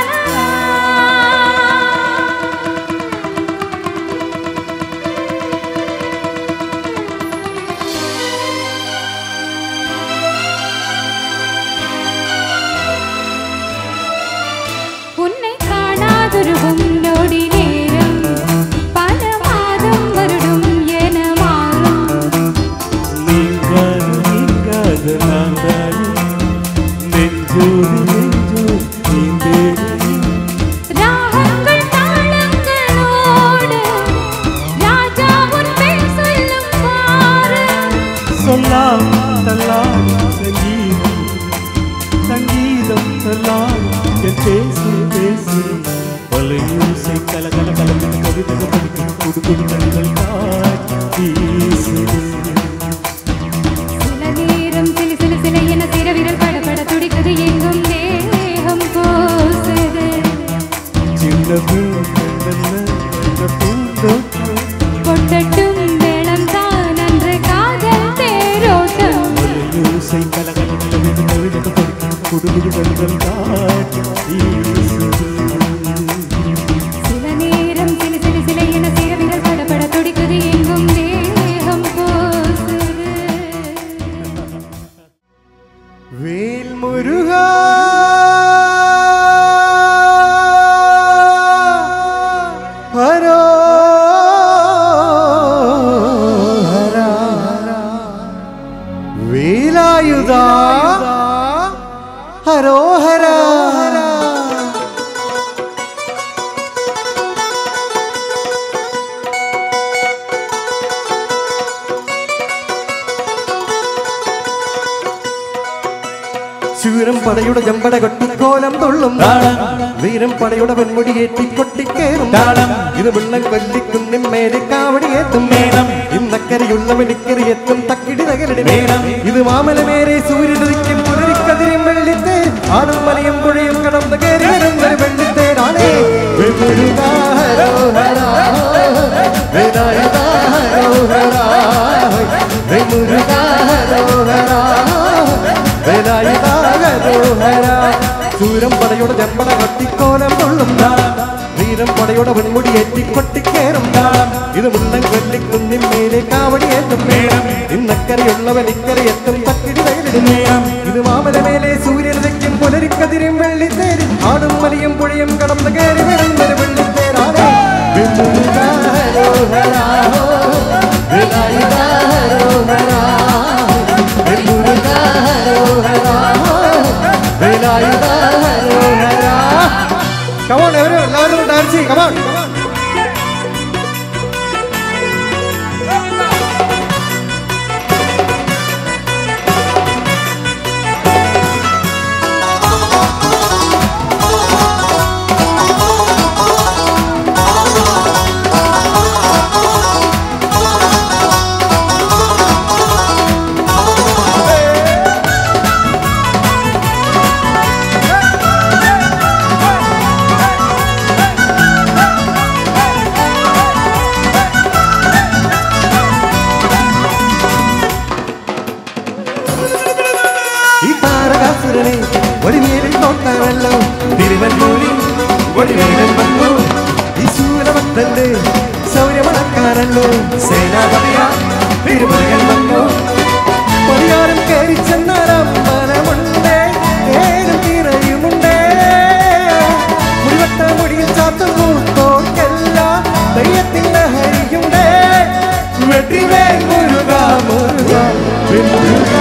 உன்னை காணாதொருகும் நொடி நேரம் பல மாதம் வருடம் என மாறும். நீங்காது நீங்காத நாங்காது நெஞ்சோடு நெஞ்சோடு நீந்தேடி. ராகங்கள் தாளங்களோடு ராஜா உன் பேர் சொல்லும் பாரு. சொல்லாம் தல்லாம் சங்கீதம் சங்கீதம் சொல்லாம் என் பேசு பேசு. வலையோசை கலகல கலந்து கவிதை படிக்கிற புது புது கண்கள் காற்று வீசுது. சில நேரம் சில சில சில என சிற விரல் படப்பட துடிக்குது எங்கும் தேகம் கூசுது. சின்ன பெண் பெண்ணெல்லாம் வண்ண பூங்கோட்டம் பொட்டட்டும் மேளம் தான் அன்று காதல் தேரோட்டம். வலையோசை கலகல கலந்து கவிதை படிக்கிற புது புது கண்கள் காற்று வீசுது. சில நேரம் சில சில சில என சிற விரல் படப்பட துடிக்குது எங்கும் தேகம் கூசுது. வேல் முருகா ஹரோ ஹரா வேலாயுதா ஹரோ ஹரா. ശൂരം പടയുടെ ജമ്പട കൊട്ടിക്കോലം തുള്ളും വീരം പടയുടെ പെൺമുടി ഏറ്റി കൊട്ടിക്കേറും ഇത് വെള്ളം കൊല്ലിക്കുന്നിൻ മേലെ കാവടിയേറ്റും മേളം ഇന്നക്കരയുള്ളവൻ ഇക്കരി എത്തും തക്കിടി തകരടി മേളം ഇത് മാമലമേരെ സൂര്യനുദിക്കും പുലരിക്കതിരും വെള്ളിത്തേർ ആടും മലയും പുഴയും കടന്ന് കയറി വരും ഒരു വെള്ളിത്തേരാണേ. പടയുടെ പെൺമുടി ഏറ്റി കൊട്ടിക്കേറും താളം ഇത് മുള്ളൻ കൊല്ലിക്കുന്നിൻ മേലെ കാവടിയേറ്റും മേളം ഇന്നക്കരയുള്ളവൻ ഇക്കരെ എത്തും തക്കിടി തൈലിടും മേളം ഇത് മാമല മേലെ സൂര്യനതയ്ക്കും പുലരിക്കതിരും വെള്ളിത്തേരി ആടും മലയും പുഴയും കടന്നു കയറി വരുന്നൊരു വെള്ളിത്തേരാണ് Come on, everyone, everyone dancing, come on. ഒരു മേലിൽ നോക്കാനല്ലോ തിരുവല്ലൂരിൽ ഒരു മേലൻ വന്നു ഈ ശൂലഭക്തന്റെ ശൗര്യമണക്കാനല്ലോ സേനാപതിയാ തിരുമലകൻ വന്നു പരിഹാരം കയറി ചെന്നാലും മനമുണ്ടേ ഏതും തീരയുമുണ്ടേ മുടിവട്ട മുടിയിൽ ചാത്തുന്നു തോക്കെല്ലാം ദൈവത്തിന്റെ ഹരിയുണ്ടേ വെട്ടിവേ മുരുക മുരുക മുരുക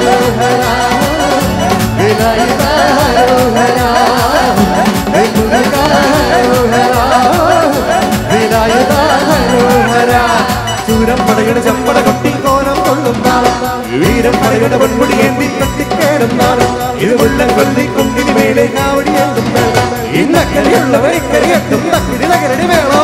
ചൂരം പടയുടെ ചമ്പട കൊട്ടി കോലം കൊള്ളും നാളം വീരം പടയുടെ പൊൻമുടി ഏന്തി കെട്ടിക്കേറും നാളം ഇത് മുള്ളൻ കൊല്ലി കുണ്ടിന് മേലെ കാവടിയേണ്ടും ഇന്നക്കരയുള്ളവർ ഇക്കരയെത്തും തക്കിടി നഗരടി വേണോ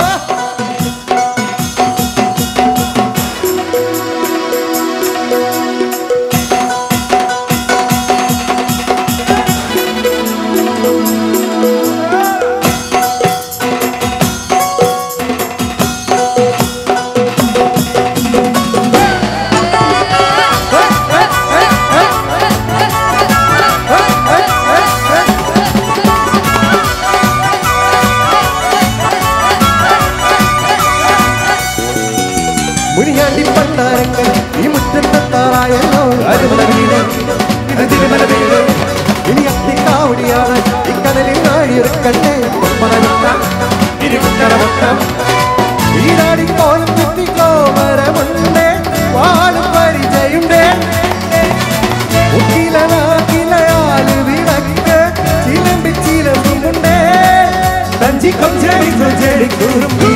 മുനിയാണ്ടി പണ്ടാരങ്ങൾ ഈ മുറ്റത്തെത്താറായല്ലോ അരുമല വീട് ഇത് തിരുമല വീട് ഇനി അത്തിക്കാവടിയാണ് ഇക്കടലിൽ നാഴിയിറക്കട്ടെ ഇരുമുക്കരമൊത്തം ഈരാടിക്കോലം കുത്തിക്കോമരമുണ്ടേ വാളും പരിചയുണ്ടേ ഉക്കിലനാക്കിലയാല് വിളക്ക് ചിലമ്പി ചിലമ്പുണ്ടേ തഞ്ചി കൊഞ്ചടി കൊഞ്ചടി കുറുമ്പി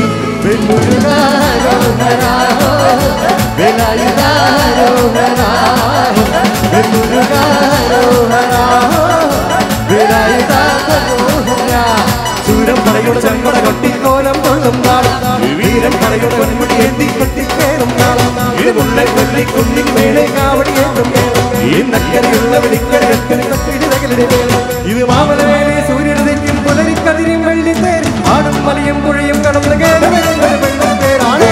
ചൂരം പടയുടെ ചമ്പട കൊട്ടിക്കോലം കൊള്ളും നാളം വീരം പടയുടെ പൊന്മുടി ഏന്തി കൊട്ടിക്കേറും നാളം ഇത് മുള്ളൻ കൊല്ലി കുന്നിൻ മേലെ കാവടിയേറ്റും ഇന്നക്കരയുള്ള വെളിക്കരയത്തിന് ഇത് മാമല മേലെ സൂര്യനതയ്ക്കും പുലരിക്കതിരും വെള്ളിത്തേരി ആടും മലയും പുഴയും കടന്നു കയറി വെള്ളിത്തേരാണ്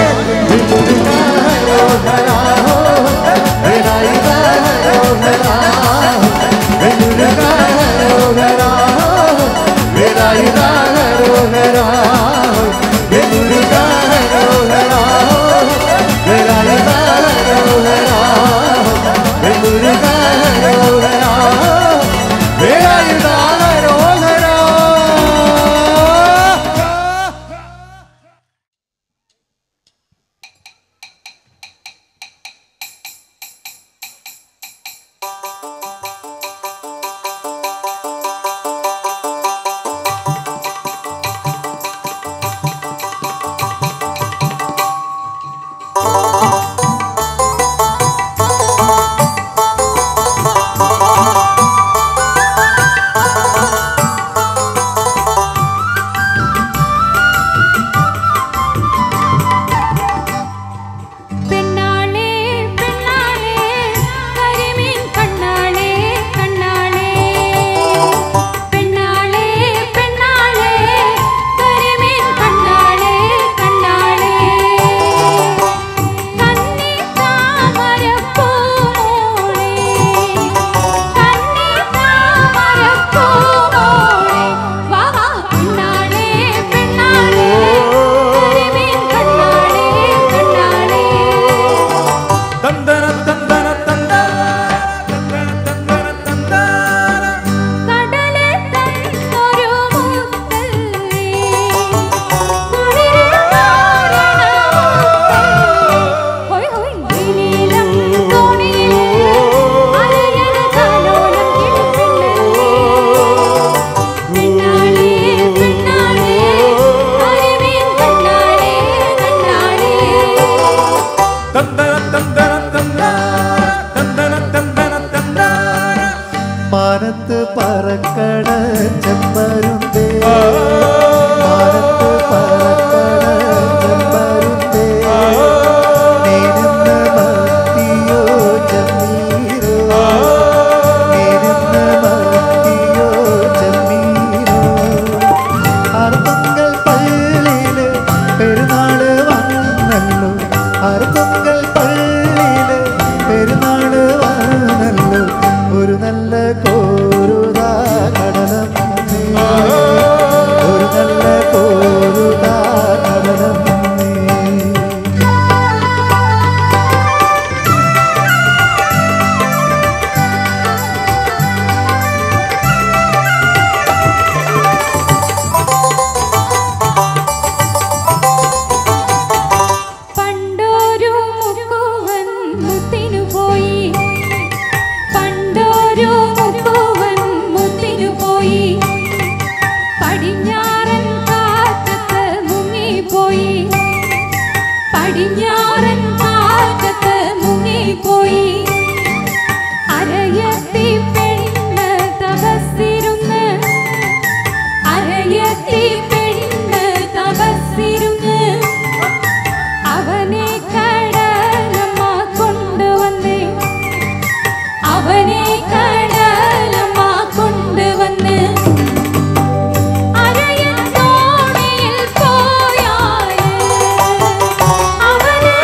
പടിഞ്ഞാറൻ കാറ്റത്ത് മുങ്ങിപ്പോയി അരയത്തി പെണ്ണ് തപസ്സിരുന്ന് അരയത്തി പെണ്ണ് തപസ്സിരുന്ന് അവനെ കടലമ്മ കൊണ്ടുവന്ന് അവനെ കടലമ്മ കൊണ്ടുവന്ന് അരയത്തോണിയിൽ പോയാൽ അവന്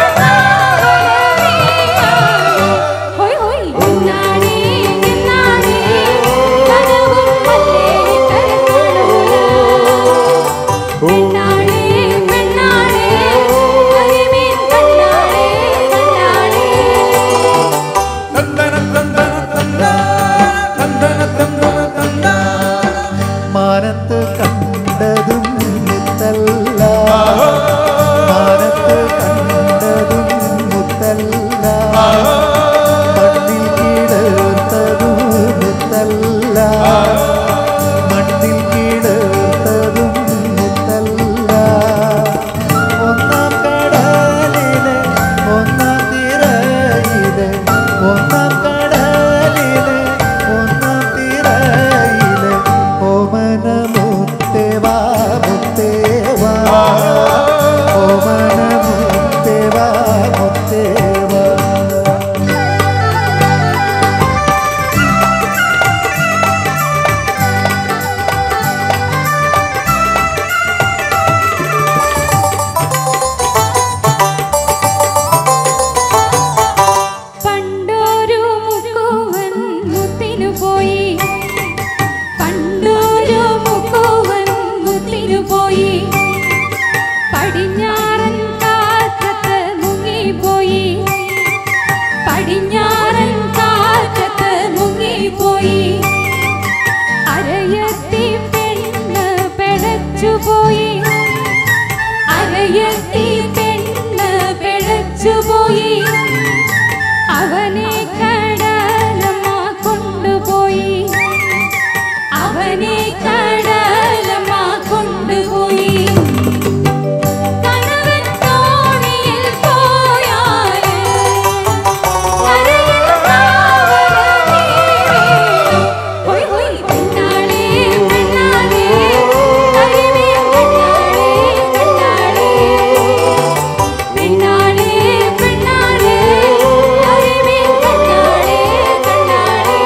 ഹോയ് ഹോയ് എന്നാടേ എന്നാടേ കനവും മല്ലേ തരങ്ങണൂല പെണ്ണാടേ പെണ്ണാടേ കരിമീൻ കണ്ണാടേ കണ്ണാടേ മാനത്ത് കണ്ടതും മുത്തല്ല മാനത്ത് കണ്ടതും മുത്തല്ല മണ്ണിൽ കിടത്തതും മുത്തല്ല മണ്ണിൽ കിടത്തതും മുത്തല്ല ഒന്നാം കടലിലെ ഒന്നാം തിരയിലെ ഒന്നാം കടലിലെ ഒന്നാം തിരയിലെ ഓമന മുത്തേവാ മുത്തേവാ ഓമന മുത്തേവാ മുത്തേവാ പണ്ടൊരു മുക്കുവൻ മുത്തിനു പോയി പണ്ടൊരു മുക്കുവൻ മുത്തിനു പോയി പടിഞ്ഞാറൻ കാറ്റത്ത് മുങ്ങിപ്പോയി പടിഞ്ഞാറൻ കാറ്റത്ത് മുങ്ങിപ്പോയി അരയത്തി പെണ്ണ് പിഴച്ചുപോയി അരയത്തി പെണ്ണ് പിഴച്ചുപോയി അവനെ കടലമ്മ കൊണ്ടുപോയി അവനെ കടലമ്മ കൊണ്ടുപോയി കണവൻ തോണിയിൽ പോയാൽ കരയിൽ കാവലനീ ഹോയ് ഹോയ് പെണ്ണാടേ പെണ്ണാടേ കരിമീൻ കണ്ണാടേ കണ്ണാടേ പെണ്ണാടേ പെണ്ണാടേ കരിമീൻ കണ്ണാടേ കണ്ണാടേ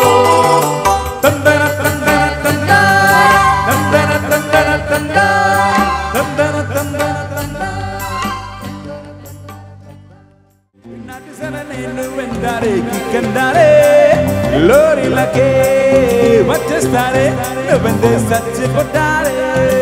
Lori la che faccia stare dove te sacci portare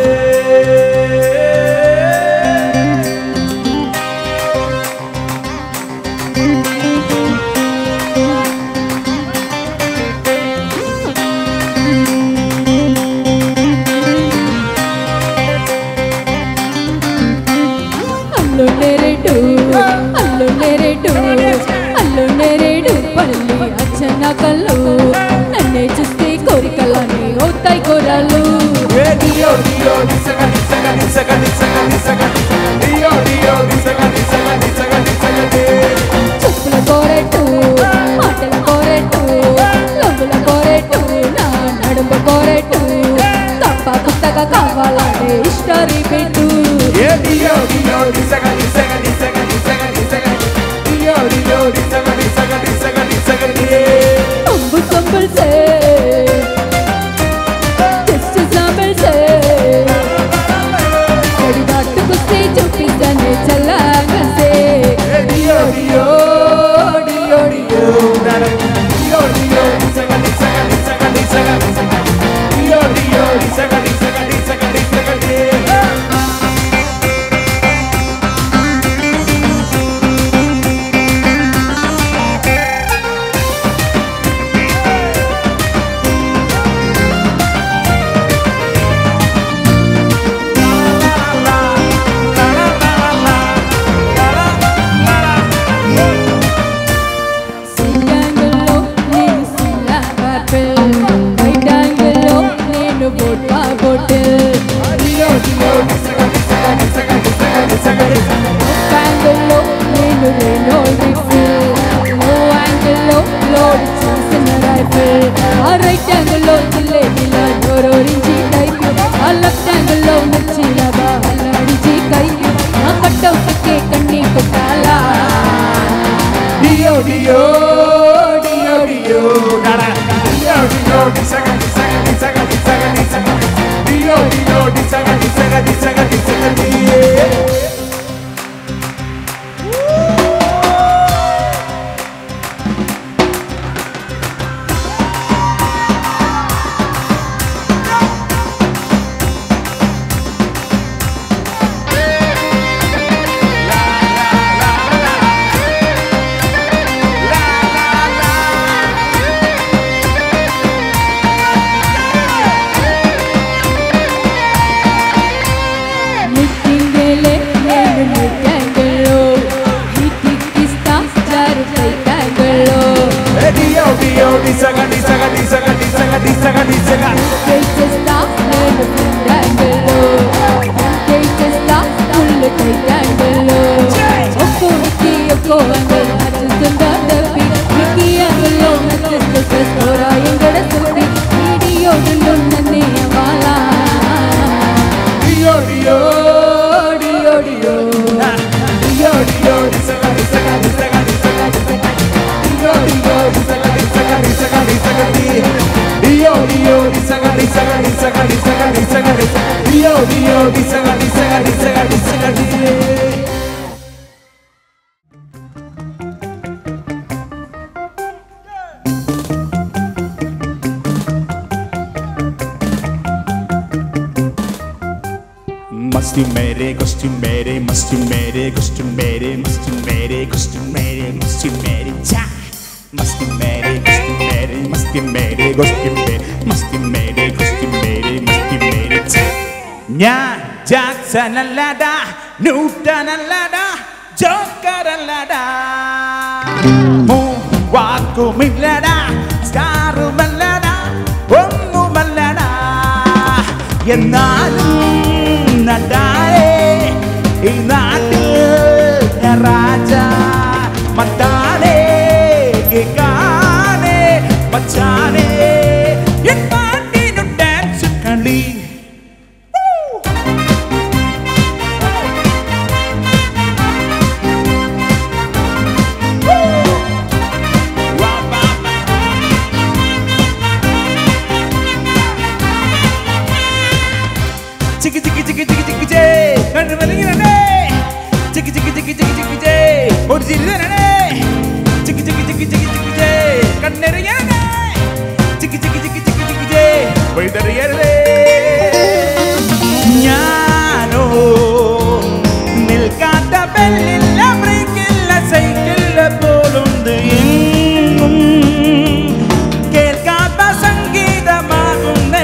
Allu నెరెడు Allu నెరెడు Allu నెరెడు పల్లి అచ్చన కల్లు నన్నే చూస్తే కోరికలని అవుతాయి కోరాలు Dio Dio disaga disaga disaga disaga disaga Dio Dio disaga disaga disaga disaga చెప్పుల కోరెట్టు మాటల కోరెట్టు లవ్వుల కోరెట్టు నా నడుము కోరెట్టు తప్ప కొత్తగా కావాలంటే హిస్టరీ పెట్టు Dio Dio disaga disaga disaga disaga disaga Dio Dio disaga disaga disaga disaga అంబు సంబల్ సే జస్ట్ సంబల్ సే కడి నాటుకొస్తే చూపిస్తానే చల్లాగసే Dio Dio Dio Dio Dio Dio disaga disaga disaga disaga Dio Dio disaga disaga disaga disaga ഡിയോ ഡിയോ ഡിയോ ഡിയോ ഡിയോ ഡിസക ഡിസക ഡിസക ഡിസക ഡിസക ഡിയോ ഡിയോ ഡിസക ഡിസക ഡിസക ഡിസക ഡിയോ ഡിയോ ഡിസക ഡിസക ഡിസക ഡിസക ഡിസക ഡിയോ ഡിയോ ഡിസക ഡിസക ഡിസക ഡിസക ഡിയോ. मस्ती मेरे गुस्ती मेरे मस्ती मेरे गुस्ती मेरे मस्ती मेरे गुस्ती मेरे मस्ती मेरे जा मस्ती मेरे गुस्ती मेरे मस्ती मेरे गुस्ती मेरे मस्ती मेरे गुस्ती मेरे मस्ती मेरे जा ഞാൻ ജാക്സൺ അല്ലടാ ന്യൂട്ടൺ അല്ലടാ ജോക്കർ അല്ലടാ വാക്കുമില്ലടാ സ്റ്റാറുമല്ലടാ ഒന്നുമല്ലടാ എന്നാലും നടാരേ ഈ നാട്ടിൽ രാജ മത്താനേ കേക്കാനേ മച്ചാനേ എൻ പാട്ടിനു ഡാൻസ് കളി ചിക്കി ചിക്കി ചിക്കി ചിക്കി ചിക്കി ചേ കണ്ണു വലിയണേ ചിക്കി ചിക്കി ചിക്കി ചിക്കി ചിക്കി ചേ ഒരു ചിരി തരണേ ചിക്കി ചിക്കി ചിക്കി ചിക്കി ചിക്കി ചേ കണ്ണെറിയണേ ചിക്കി ചിക്കി ചിക്കി ചിക്കി ചിക്കി ചേ വഴിതെറിയരുതേ ഞാനോ നിൽക്കാത്ത ബെല്ലില്ല ബ്രേക്കില്ല സൈക്കിളില്ല പോലുണ്ട് എങ്ങും കേൾക്കാത്ത സംഗീതമാകുന്നേ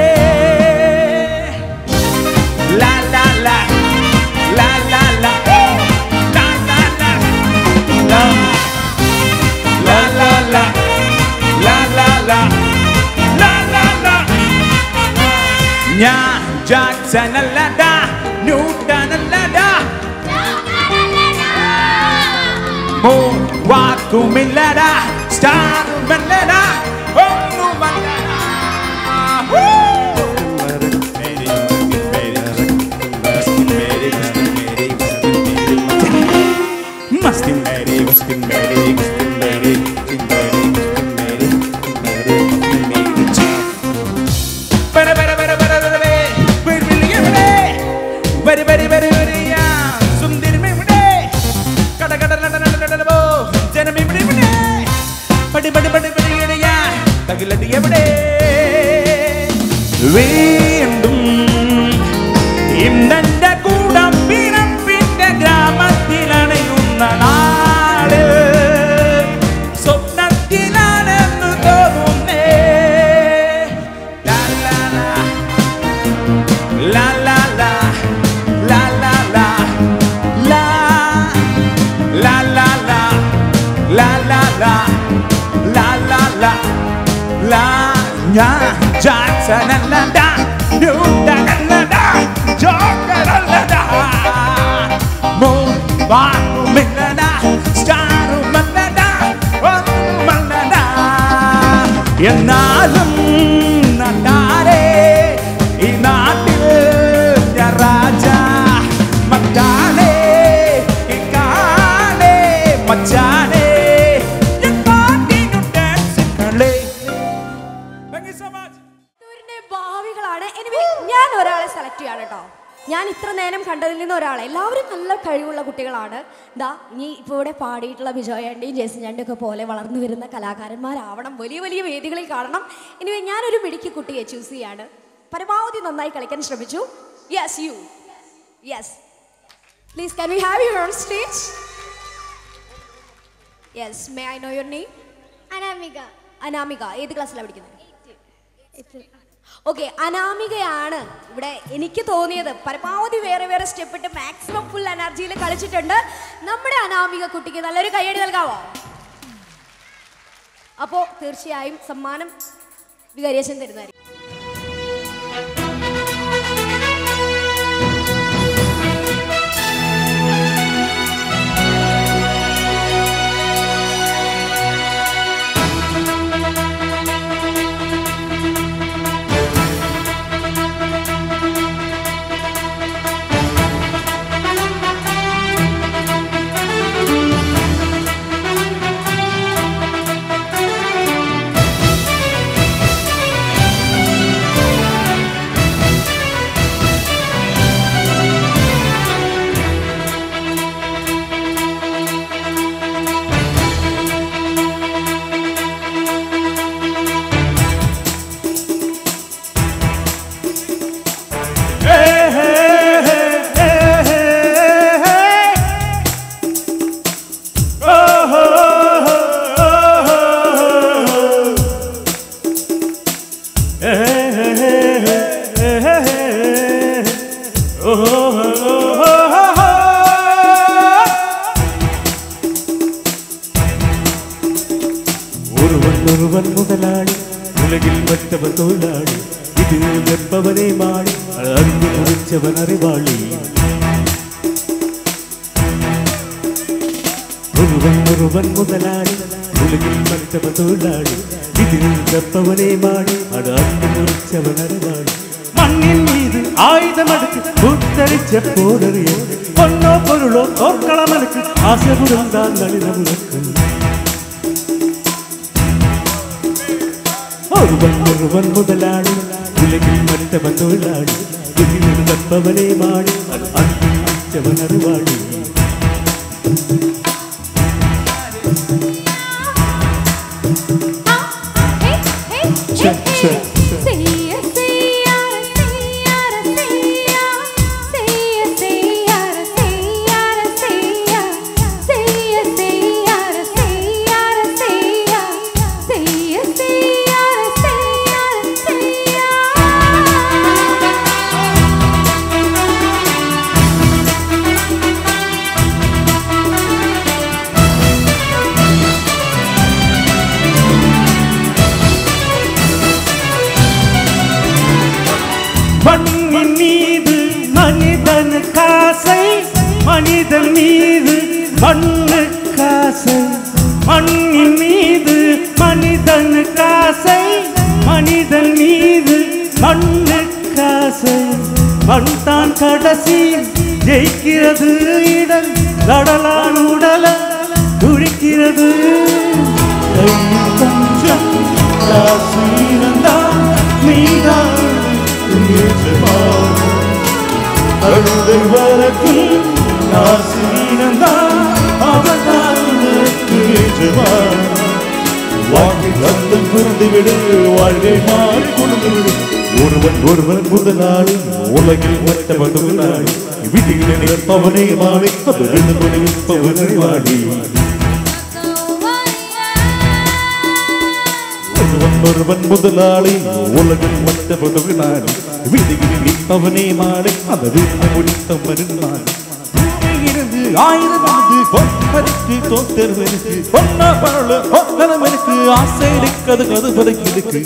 La la la, la la la, la la la, la la la la, la la la, la la la. ഞാൻ ജാക്സൺ അല്ലടാ ന്യൂട്ടൺ അല്ലടാ മൂൺ വാക്കുമില്ലടാ സ്റ്റാറുമല്ലടാ ഒന്നുമല്ലടാ. Masti mere, masti mere, masti mere, masti mere, masti mere, masti mere. Bara bara bara bara bara bara. Ber biliye mere. Bari bari bari bari ya. Sundir me mere. Kada kada la la la la la bo. Jana me mere mere. Badi badi badi badi ya. Tagiladiye mere. വീണ്ടും ഇന്നെന്റെ കൂടം പിറപ്പിന്റെ ഗ്രാമത്തിലണയുന്ന നാട് സ്വപ്നത്തിലാണെന്ന് തോന്നുന്നേ. ലാ ലാ ലാ ലാ ലാ ലാ ലാ ലാ ലാ ലാ ലാ ലാ ലാ ലാ ലാ ലാ ലാ ലാ. ഞാൻ ജാക്സൺ അല്ലടാ ന്യൂട്ടൺ അല്ലടാ ജോക്കർ അല്ലടാ മൂൺ വാക്കുമില്ലടാ സ്റ്റാറുമല്ലടാ ഒന്നുമല്ലടാ എന്നാലും നടാരേ ഈ നാട്ടിൽ രാജ മത്താനേ കേക്കാനേ മച്ചാനേ എൻ പാട്ടിനു ഡാൻസ് കളി. Thank you so much. ഭാവികളാണ്. എനിവേ ഞാൻ ഒരാളെ സെലക്ട് ചെയ്യാണ് കേട്ടോ. ഞാൻ ഇത്ര നേരം കണ്ടതിൽ നിന്ന് ഒരാളെ എല്ലാവരും നല്ല കഴിവുള്ള കുട്ടികളാണ്. ദാ ഇനി ഇപ്പോൾ ഇവിടെ പാടിയിട്ടുള്ള ബിജോയ് ആൻ്റെയും ജേസൺ ആൻ്റെയും ഒക്കെ പോലെ വളർന്നു വരുന്ന കലാകാരന്മാരാവണം, വലിയ വലിയ വേദികളിൽ കാണണം. എനിവേ ഞാനൊരു മിടുക്കി കുട്ടിയെ ചൂസ് ചെയ്യാണ്. പരമാവധി നന്നായി കളിക്കാൻ ശ്രമിച്ചു. Yes you yes please can we have you on stage? Yes may I know your name? Anamika. Anamika ഏത് ക്ലാസ്സിലാണ് പഠിക്കുന്നത്? ഓക്കെ, അനാമികയാണ് ഇവിടെ എനിക്ക് തോന്നിയത്. പരമാവധി വേറെ വേറെ സ്റ്റെപ്പ് ഇട്ട് മാക്സിമം ഫുൾ എനർജിയിൽ കളിച്ചിട്ടുണ്ട്. നമ്മുടെ അനാമിക കുട്ടിക്ക് നല്ലൊരു കയ്യടി നൽകാവോ? അപ്പോൾ തീർച്ചയായും സമ്മാനം വികാരിയച്ഛൻ തരുന്നതായിരിക്കും. ஒருவன் ஒருவன் முதலாளி உலகில் மற்றவன் தொழிலாளி இது வெப்பவனே மாடி அறிந்து முடிச்சவன் அறிவாளி ஒருவன் ஒருவன் முதலாளி உலகில் மற்றவன் தொழிலாளி இது வெப்பவனே மாடி அறிந்து முடிச்சவன் அறிவாளி மண்ணின் மீது ஆயுதம் எடுத்து புத்தரிச்ச போதறிய பொன்னோ பொருளோ போர்க்களமனுக்கு ஆசைபுரம் தான் நளினமுனக்கு ஒருவன் ஒருவன் முதலாளி உலகில் மற்றவன் தொழிலாளி இதில் தப்பவனே மாடி அன்பில் மிச்சவன் அருவாளி மண்ணின் மீது மனிதன் காசை மனிதன் மீது மண்ணு காசை மண்ணின் மீது மனிதன் காசை மனிதன் மீது மண்ணு காசை மண் தான் கடைசி ஜெயிக்கிறது இடல் கடலான் உடல துடிக்கிறது கொஞ்சம் காசீனந்தான் நீதான் அழுதை வரக்கும் நாசீனந்தான் அவதாருக்கு வாழ்க்கை தந்தம் புரிந்து விடு வாழ்க்கை மாறி கொண்டு விடு ஒருவன் ஒருவன் முதலாளி உலகில் மற்றவன் தொழிலாளி விதிகளை நிற்பவனே மாறி நிற்பவனை வாடி ஒருவன் ஒருவன் முதலாளி உலகில் மற்றவன் தொழிலாளி விதிகளை நிற்பவனே மாறி அந்த வீட்டை முடித்த மறுநாள் இருந்து ஆயிரம் ஆண்டு பொன்பருக்கு தோற்றவனுக்கு பொன்னா பரல பொன்னவனுக்கு ஆசை இருக்கிறது அது பறக்கிருக்கு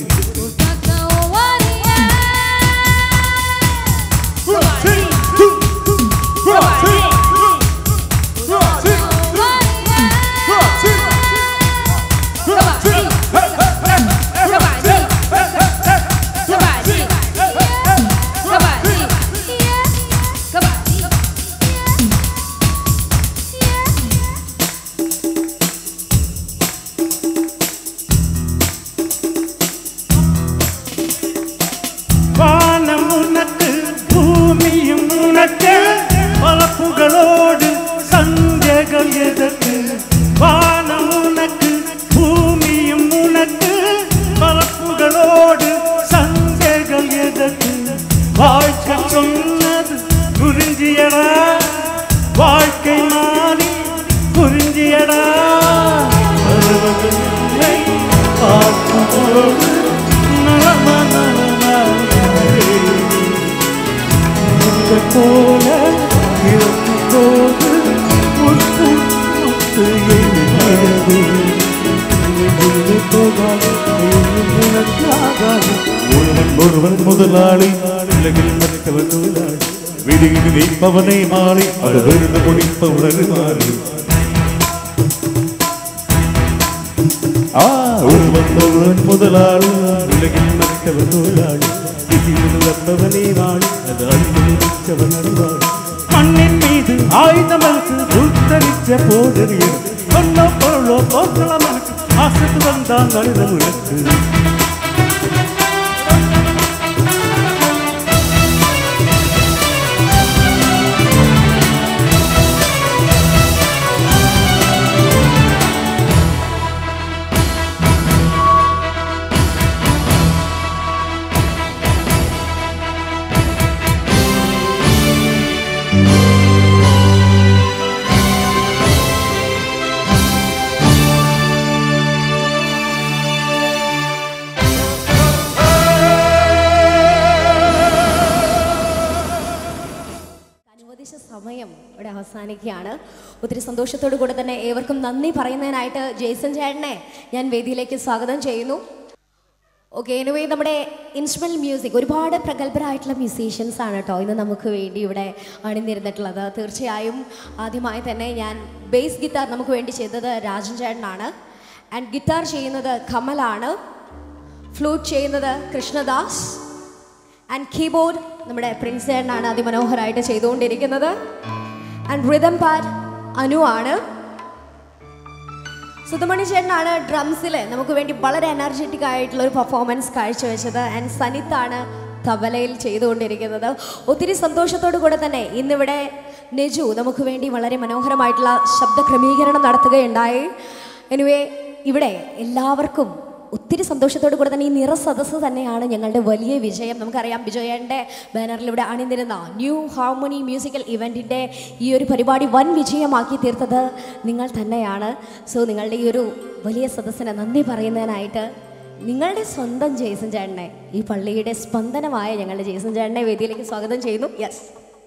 பலப்புகளோடு சஞ்சைகள் எதற்கு வானம் உனக்கு பூமியும் உனக்கு பலப்புகளோடு சஞ்சைகள் எதற்கு வாழ்க்கை சொன்னது குறிஞ்சியடா வாழ்க்கை மாறி குறிஞ்சியடா பார்க்கும்போது நலம போல போது ஒருவன் ஒருவன் முதலாளி உலகில் மற்றவன் தொழிலாளி விடுகிட்டு வைப்பவனை மாறி அது விருந்து முடிப்பவனது மாறி ஆ ஒருவன் ஒருவன் முதலாளி உலகில் மற்றவன் தொழிலாளி வந்தவனே வாழி அது அனுபவிச்சவன் அறிவாளி மண்ணின் மீது ஆயுதம் உத்தரிச்ச போதறிய பொன்னோ பொருளோ போக்களமனுக்கு ஆசத்து வந்தான் நளினம் உனக்கு അനുവദിച്ച സമയം ഇവിടെ അവസാനിക്കുകയാണ്. ഒത്തിരി സന്തോഷത്തോടു കൂടെ തന്നെ ഏവർക്കും നന്ദി പറയുന്നതിനായിട്ട് ജേസൺ ചേട്ടനെ ഞാൻ വേദിയിലേക്ക് സ്വാഗതം ചെയ്യുന്നു. ഓക്കെ, എനിവേ നമ്മുടെ ഇൻസ്ട്രുമെൻ്റൽ മ്യൂസിക് ഒരുപാട് പ്രഗത്ഭരായിട്ടുള്ള മ്യൂസീഷ്യൻസ് ആണ് കേട്ടോ ഇന്ന് നമുക്ക് വേണ്ടി ഇവിടെ അണിനിരുന്നിട്ടുള്ളത്. തീർച്ചയായും ആദ്യമായി തന്നെ ഞാൻ ബേസ് ഗിറ്റാർ നമുക്ക് വേണ്ടി ചെയ്തത് രാജൻ ചേട്ടനാണ്. ആൻഡ് ഗിറ്റാർ ചെയ്യുന്നത് കമലാണ്. ഫ്ലൂട്ട് ചെയ്യുന്നത് കൃഷ്ണദാസ്. ആൻഡ് കീബോർഡ് നമ്മുടെ പ്രിൻസ് ചേട്ടനാണ് അതിമനോഹരമായിട്ട് ചെയ്തുകൊണ്ടിരിക്കുന്നത്. ആൻഡ് റിതം പാഡ് അനു ആണ്. സുധമണി ചേട്ടനാണ് ഡ്രംസിൽ നമുക്ക് വേണ്ടി വളരെ എനർജറ്റിക് ആയിട്ടുള്ള ഒരു പെർഫോമൻസ് കാഴ്ചവെച്ചത്. ആൻഡ് സനിത്താണ് തബലയിൽ ചെയ്തുകൊണ്ടിരിക്കുന്നത്. ഒത്തിരി സന്തോഷത്തോടു കൂടെ തന്നെ ഇന്നിവിടെ നെജു നമുക്ക് വേണ്ടി വളരെ മനോഹരമായിട്ടുള്ള ശബ്ദ ക്രമീകരണം നടത്തുകയുണ്ടായി. എനിവേ ഇവിടെ എല്ലാവർക്കും ഒത്തിരി സന്തോഷത്തോടു കൂടെ തന്നെ ഈ നിറ സദസ്സ് തന്നെയാണ് ഞങ്ങളുടെ വലിയ വിജയം. നമുക്കറിയാം വിജയൻ്റെ ബാനറിൽ ഇവിടെ അണിനിരുന്ന ന്യൂ ഹാർമോണി മ്യൂസിക്കൽ ഇവൻറ്റിൻ്റെ ഈ ഒരു പരിപാടി വൻ വിജയമാക്കി തീർത്തത് നിങ്ങൾ തന്നെയാണ്. സോ നിങ്ങളുടെ ഈ ഒരു വലിയ സദസ്സിന് നന്ദി പറയുന്നതിനായിട്ട് നിങ്ങളുടെ സ്വന്തം ജേസൺ ചേട്ടനെ, ഈ പള്ളിയുടെ സ്പന്ദനമായ ഞങ്ങളുടെ ജേസൺ ചേട്ടനെ വേദിയിലേക്ക് സ്വാഗതം ചെയ്യുന്നു. യെസ്,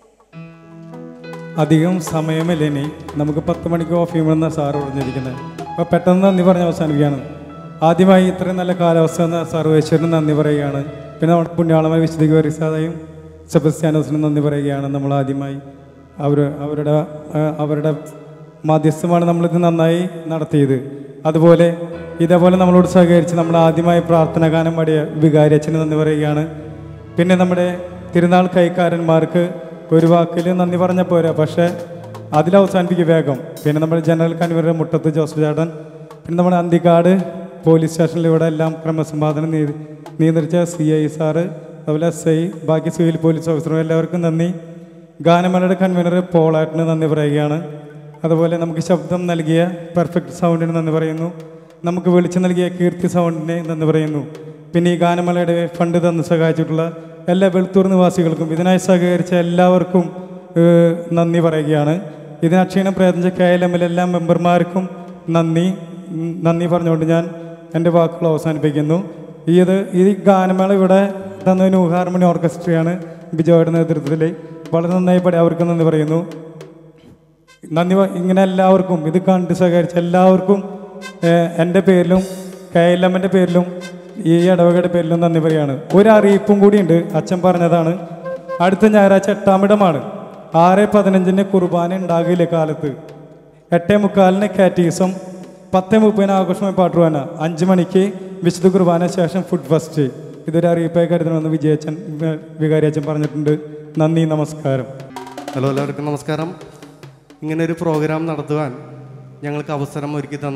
അധികം സമയമില്ല, ഇനി നമുക്ക് പത്ത് മണിക്ക് ഓഫ് ചെയ്യുമെന്ന സാറ് പറഞ്ഞിരിക്കുന്നത്. അപ്പോൾ പെട്ടെന്ന് നന്ദി പറഞ്ഞ് അവസാനിക്കുകയാണ്. ആദ്യമായി ഇത്രയും നല്ല കാലാവസ്ഥ എന്ന സർവേശ്വരന് നന്ദി പറയുകയാണ്. പിന്നെ നമ്മുടെ പുണ്യാളമായ വിശുദ്ധ ഗോറിസാദയും സെബസ്ത്യാനോസിനും നന്ദി പറയുകയാണ്. നമ്മൾ ആദ്യമായി അവർ അവരുടെ അവരുടെ മാധ്യസ്ഥമാണ് നമ്മളിത് നന്നായി നടത്തിയത്. അതുപോലെ ഇതേപോലെ നമ്മളോട് സഹകരിച്ച് നമ്മൾ ആദ്യമായി പ്രാർത്ഥന ഗാനം പാടിയ വികാരി അച്ഛന് നന്ദി പറയുകയാണ്. പിന്നെ നമ്മുടെ തിരുനാൾ കൈക്കാരന്മാർക്ക് ഒരു വാക്കിൽ നന്ദി പറഞ്ഞാൽ പോരാ, പക്ഷേ അതിലവസാനിപ്പിക്കുക വേഗം. പിന്നെ നമ്മുടെ ജനറൽ കൺവീനർ മുട്ടത്ത് ജോസഫ് ചേട്ടൻ, പിന്നെ നമ്മുടെ അന്തിക്കാട് പോലീസ് സ്റ്റേഷനിൽ ഇവിടെ എല്ലാം ക്രമസമാധാനം നീ നിയന്ത്രിച്ച സി ഐ സാറ്, അതുപോലെ എസ് ഐ, ബാക്കി സിവിൽ പോലീസ് ഓഫീസറും എല്ലാവർക്കും നന്ദി. ഗാനമേളയുടെ കൺവീനർ പോളാട്ടിന് നന്ദി പറയുകയാണ്. അതുപോലെ നമുക്ക് ശബ്ദം നൽകിയ പെർഫെക്റ്റ് സൗണ്ടിന് നന്ദി പറയുന്നു. നമുക്ക് വെളിച്ചം നൽകിയ കീർത്തി സൗണ്ടിന് നന്ദി പറയുന്നു. പിന്നെ ഈ ഗാനമേളയുടെ ഫണ്ട് തന്ന് സഹായിച്ചിട്ടുള്ള എല്ലാ വെളുത്തൂർ നിവാസികൾക്കും ഇതിനായി സഹകരിച്ച എല്ലാവർക്കും നന്ദി പറയുകയാണ്. ഇതിന് അക്ഷീണം പ്രയത്നിച്ച കെ എൽ എമ്മിലെ എല്ലാ മെമ്പർമാർക്കും നന്ദി നന്ദി പറഞ്ഞുകൊണ്ട് ഞാൻ എൻ്റെ വാക്കുകൾ അവസാനിപ്പിക്കുന്നു. ഇത് ഈ ഗാനമേള ഇവിടെ തന്ന ന്യൂ ഹാർമണി ഓർക്കസ്ട്രയാണ് ബിജോയുടെ നേതൃത്വത്തിൽ വളരെ നന്നായി പാടി അവർക്ക് നന്ദി പറയുന്നു. നന്ദി ഇങ്ങനെ എല്ലാവർക്കും ഇത് കണ്ട് സഹകരിച്ച എല്ലാവർക്കും എൻ്റെ പേരിലും കെ എൽ എമ്മിൻ്റെ പേരിലും ഈ ഇടവകയുടെ പേരിലും നന്ദി പറയുകയാണ്. ഒരു അറിയിപ്പും കൂടിയുണ്ട്, അച്ഛൻ പറഞ്ഞതാണ്. അടുത്ത ഞായറാഴ്ച എട്ടാമിടമാണ്. ആറ് പതിനഞ്ചിന് കുർബാന ഉണ്ടാകില്ല കാലത്ത്, എട്ടേ മുക്കാലിന് കാറ്റീസം, പത്ത് മുപ്പതിന് ആഘോഷമായി പാട്ടുവാന, അഞ്ച് മണിക്ക് വിശുദ്ധ കുർബാന ശേഷം ഫുഡ് ഫസ്റ്റ്. ഇതൊരു അറിയിപ്പായി കരുതണമെന്ന് വിജയച്ചൻ വികാരിയച്ചൻ പറഞ്ഞിട്ടുണ്ട്. നന്ദി, നമസ്കാരം. ഹലോ, എല്ലാവർക്കും നമസ്കാരം. ഇങ്ങനൊരു പ്രോഗ്രാം നടത്തുവാൻ ഞങ്ങൾക്ക് അവസരം ഒരുക്കി തന്ന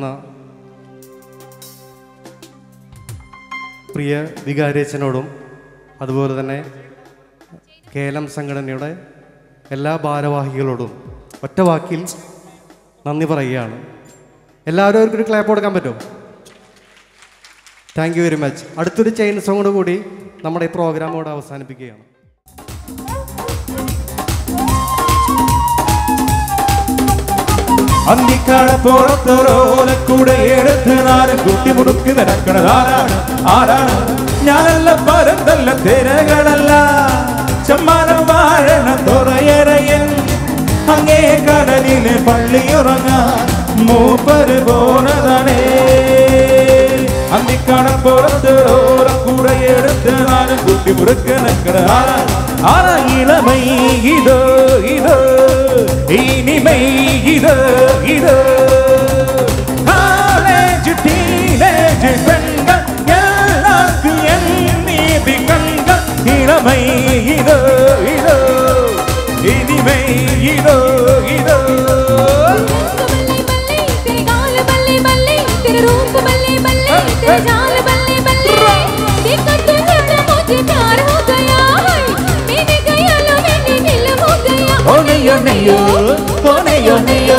പ്രിയ വികാരിയച്ചനോടും അതുപോലെ തന്നെ കേലം സംഘടനയുടെ എല്ലാ ഭാരവാഹികളോടും ഒറ്റ വാക്കിൽ നന്ദി പറയുകയാണ്. എല്ലാവരും അവർക്കൊരു ക്ലാപ്പ് കൊടുക്കാൻ പറ്റുമോ? Thank you very much. അടുത്തൊരു ചെയിൻ സോങ്ങോട് കൂടി നമ്മുടെ ഈ പ്രോഗ്രാമോട് അവസാനിപ്പിക്കുകയാണ്. അന്തിക്കാട് പുറത്തൊരോലക്കൂടെ എടുത്ത് നാല് കുട്ടി മുടുക്കി നടക്കണത് ആരാണ്? ആരാണ്? ഞാനല്ല, പരന്തല്ല, തിരകളല്ല, ചമ്മാനം വാഴണ തുറയറയൻ, അങ്ങേ കടലിലെ പള്ളിയുറങ്ങാൻ മൂപ്പര് പോണതാണേ. അന്തിക്കാട് പുറത്തൊരോലക്കൂടെ എടുത്ത് നാല് കുട്ടി മുടുക്കി നടക്കണ ആരാണ്? ആരാ? ഇളമൈ ഇതോ ഇതോ ഇനിമൈ ഇതോ ഇതോ കോളേജ് ടീനേജ് പെൺകൾ എല്ലാവർക്കും എന്നീതി കൺകൾ. ഇളമൈ ഇതോ ഇതോ ഇനിമൈ ഇതോ ഇതോ Oneyo, oneyo, oneyo, oneyo.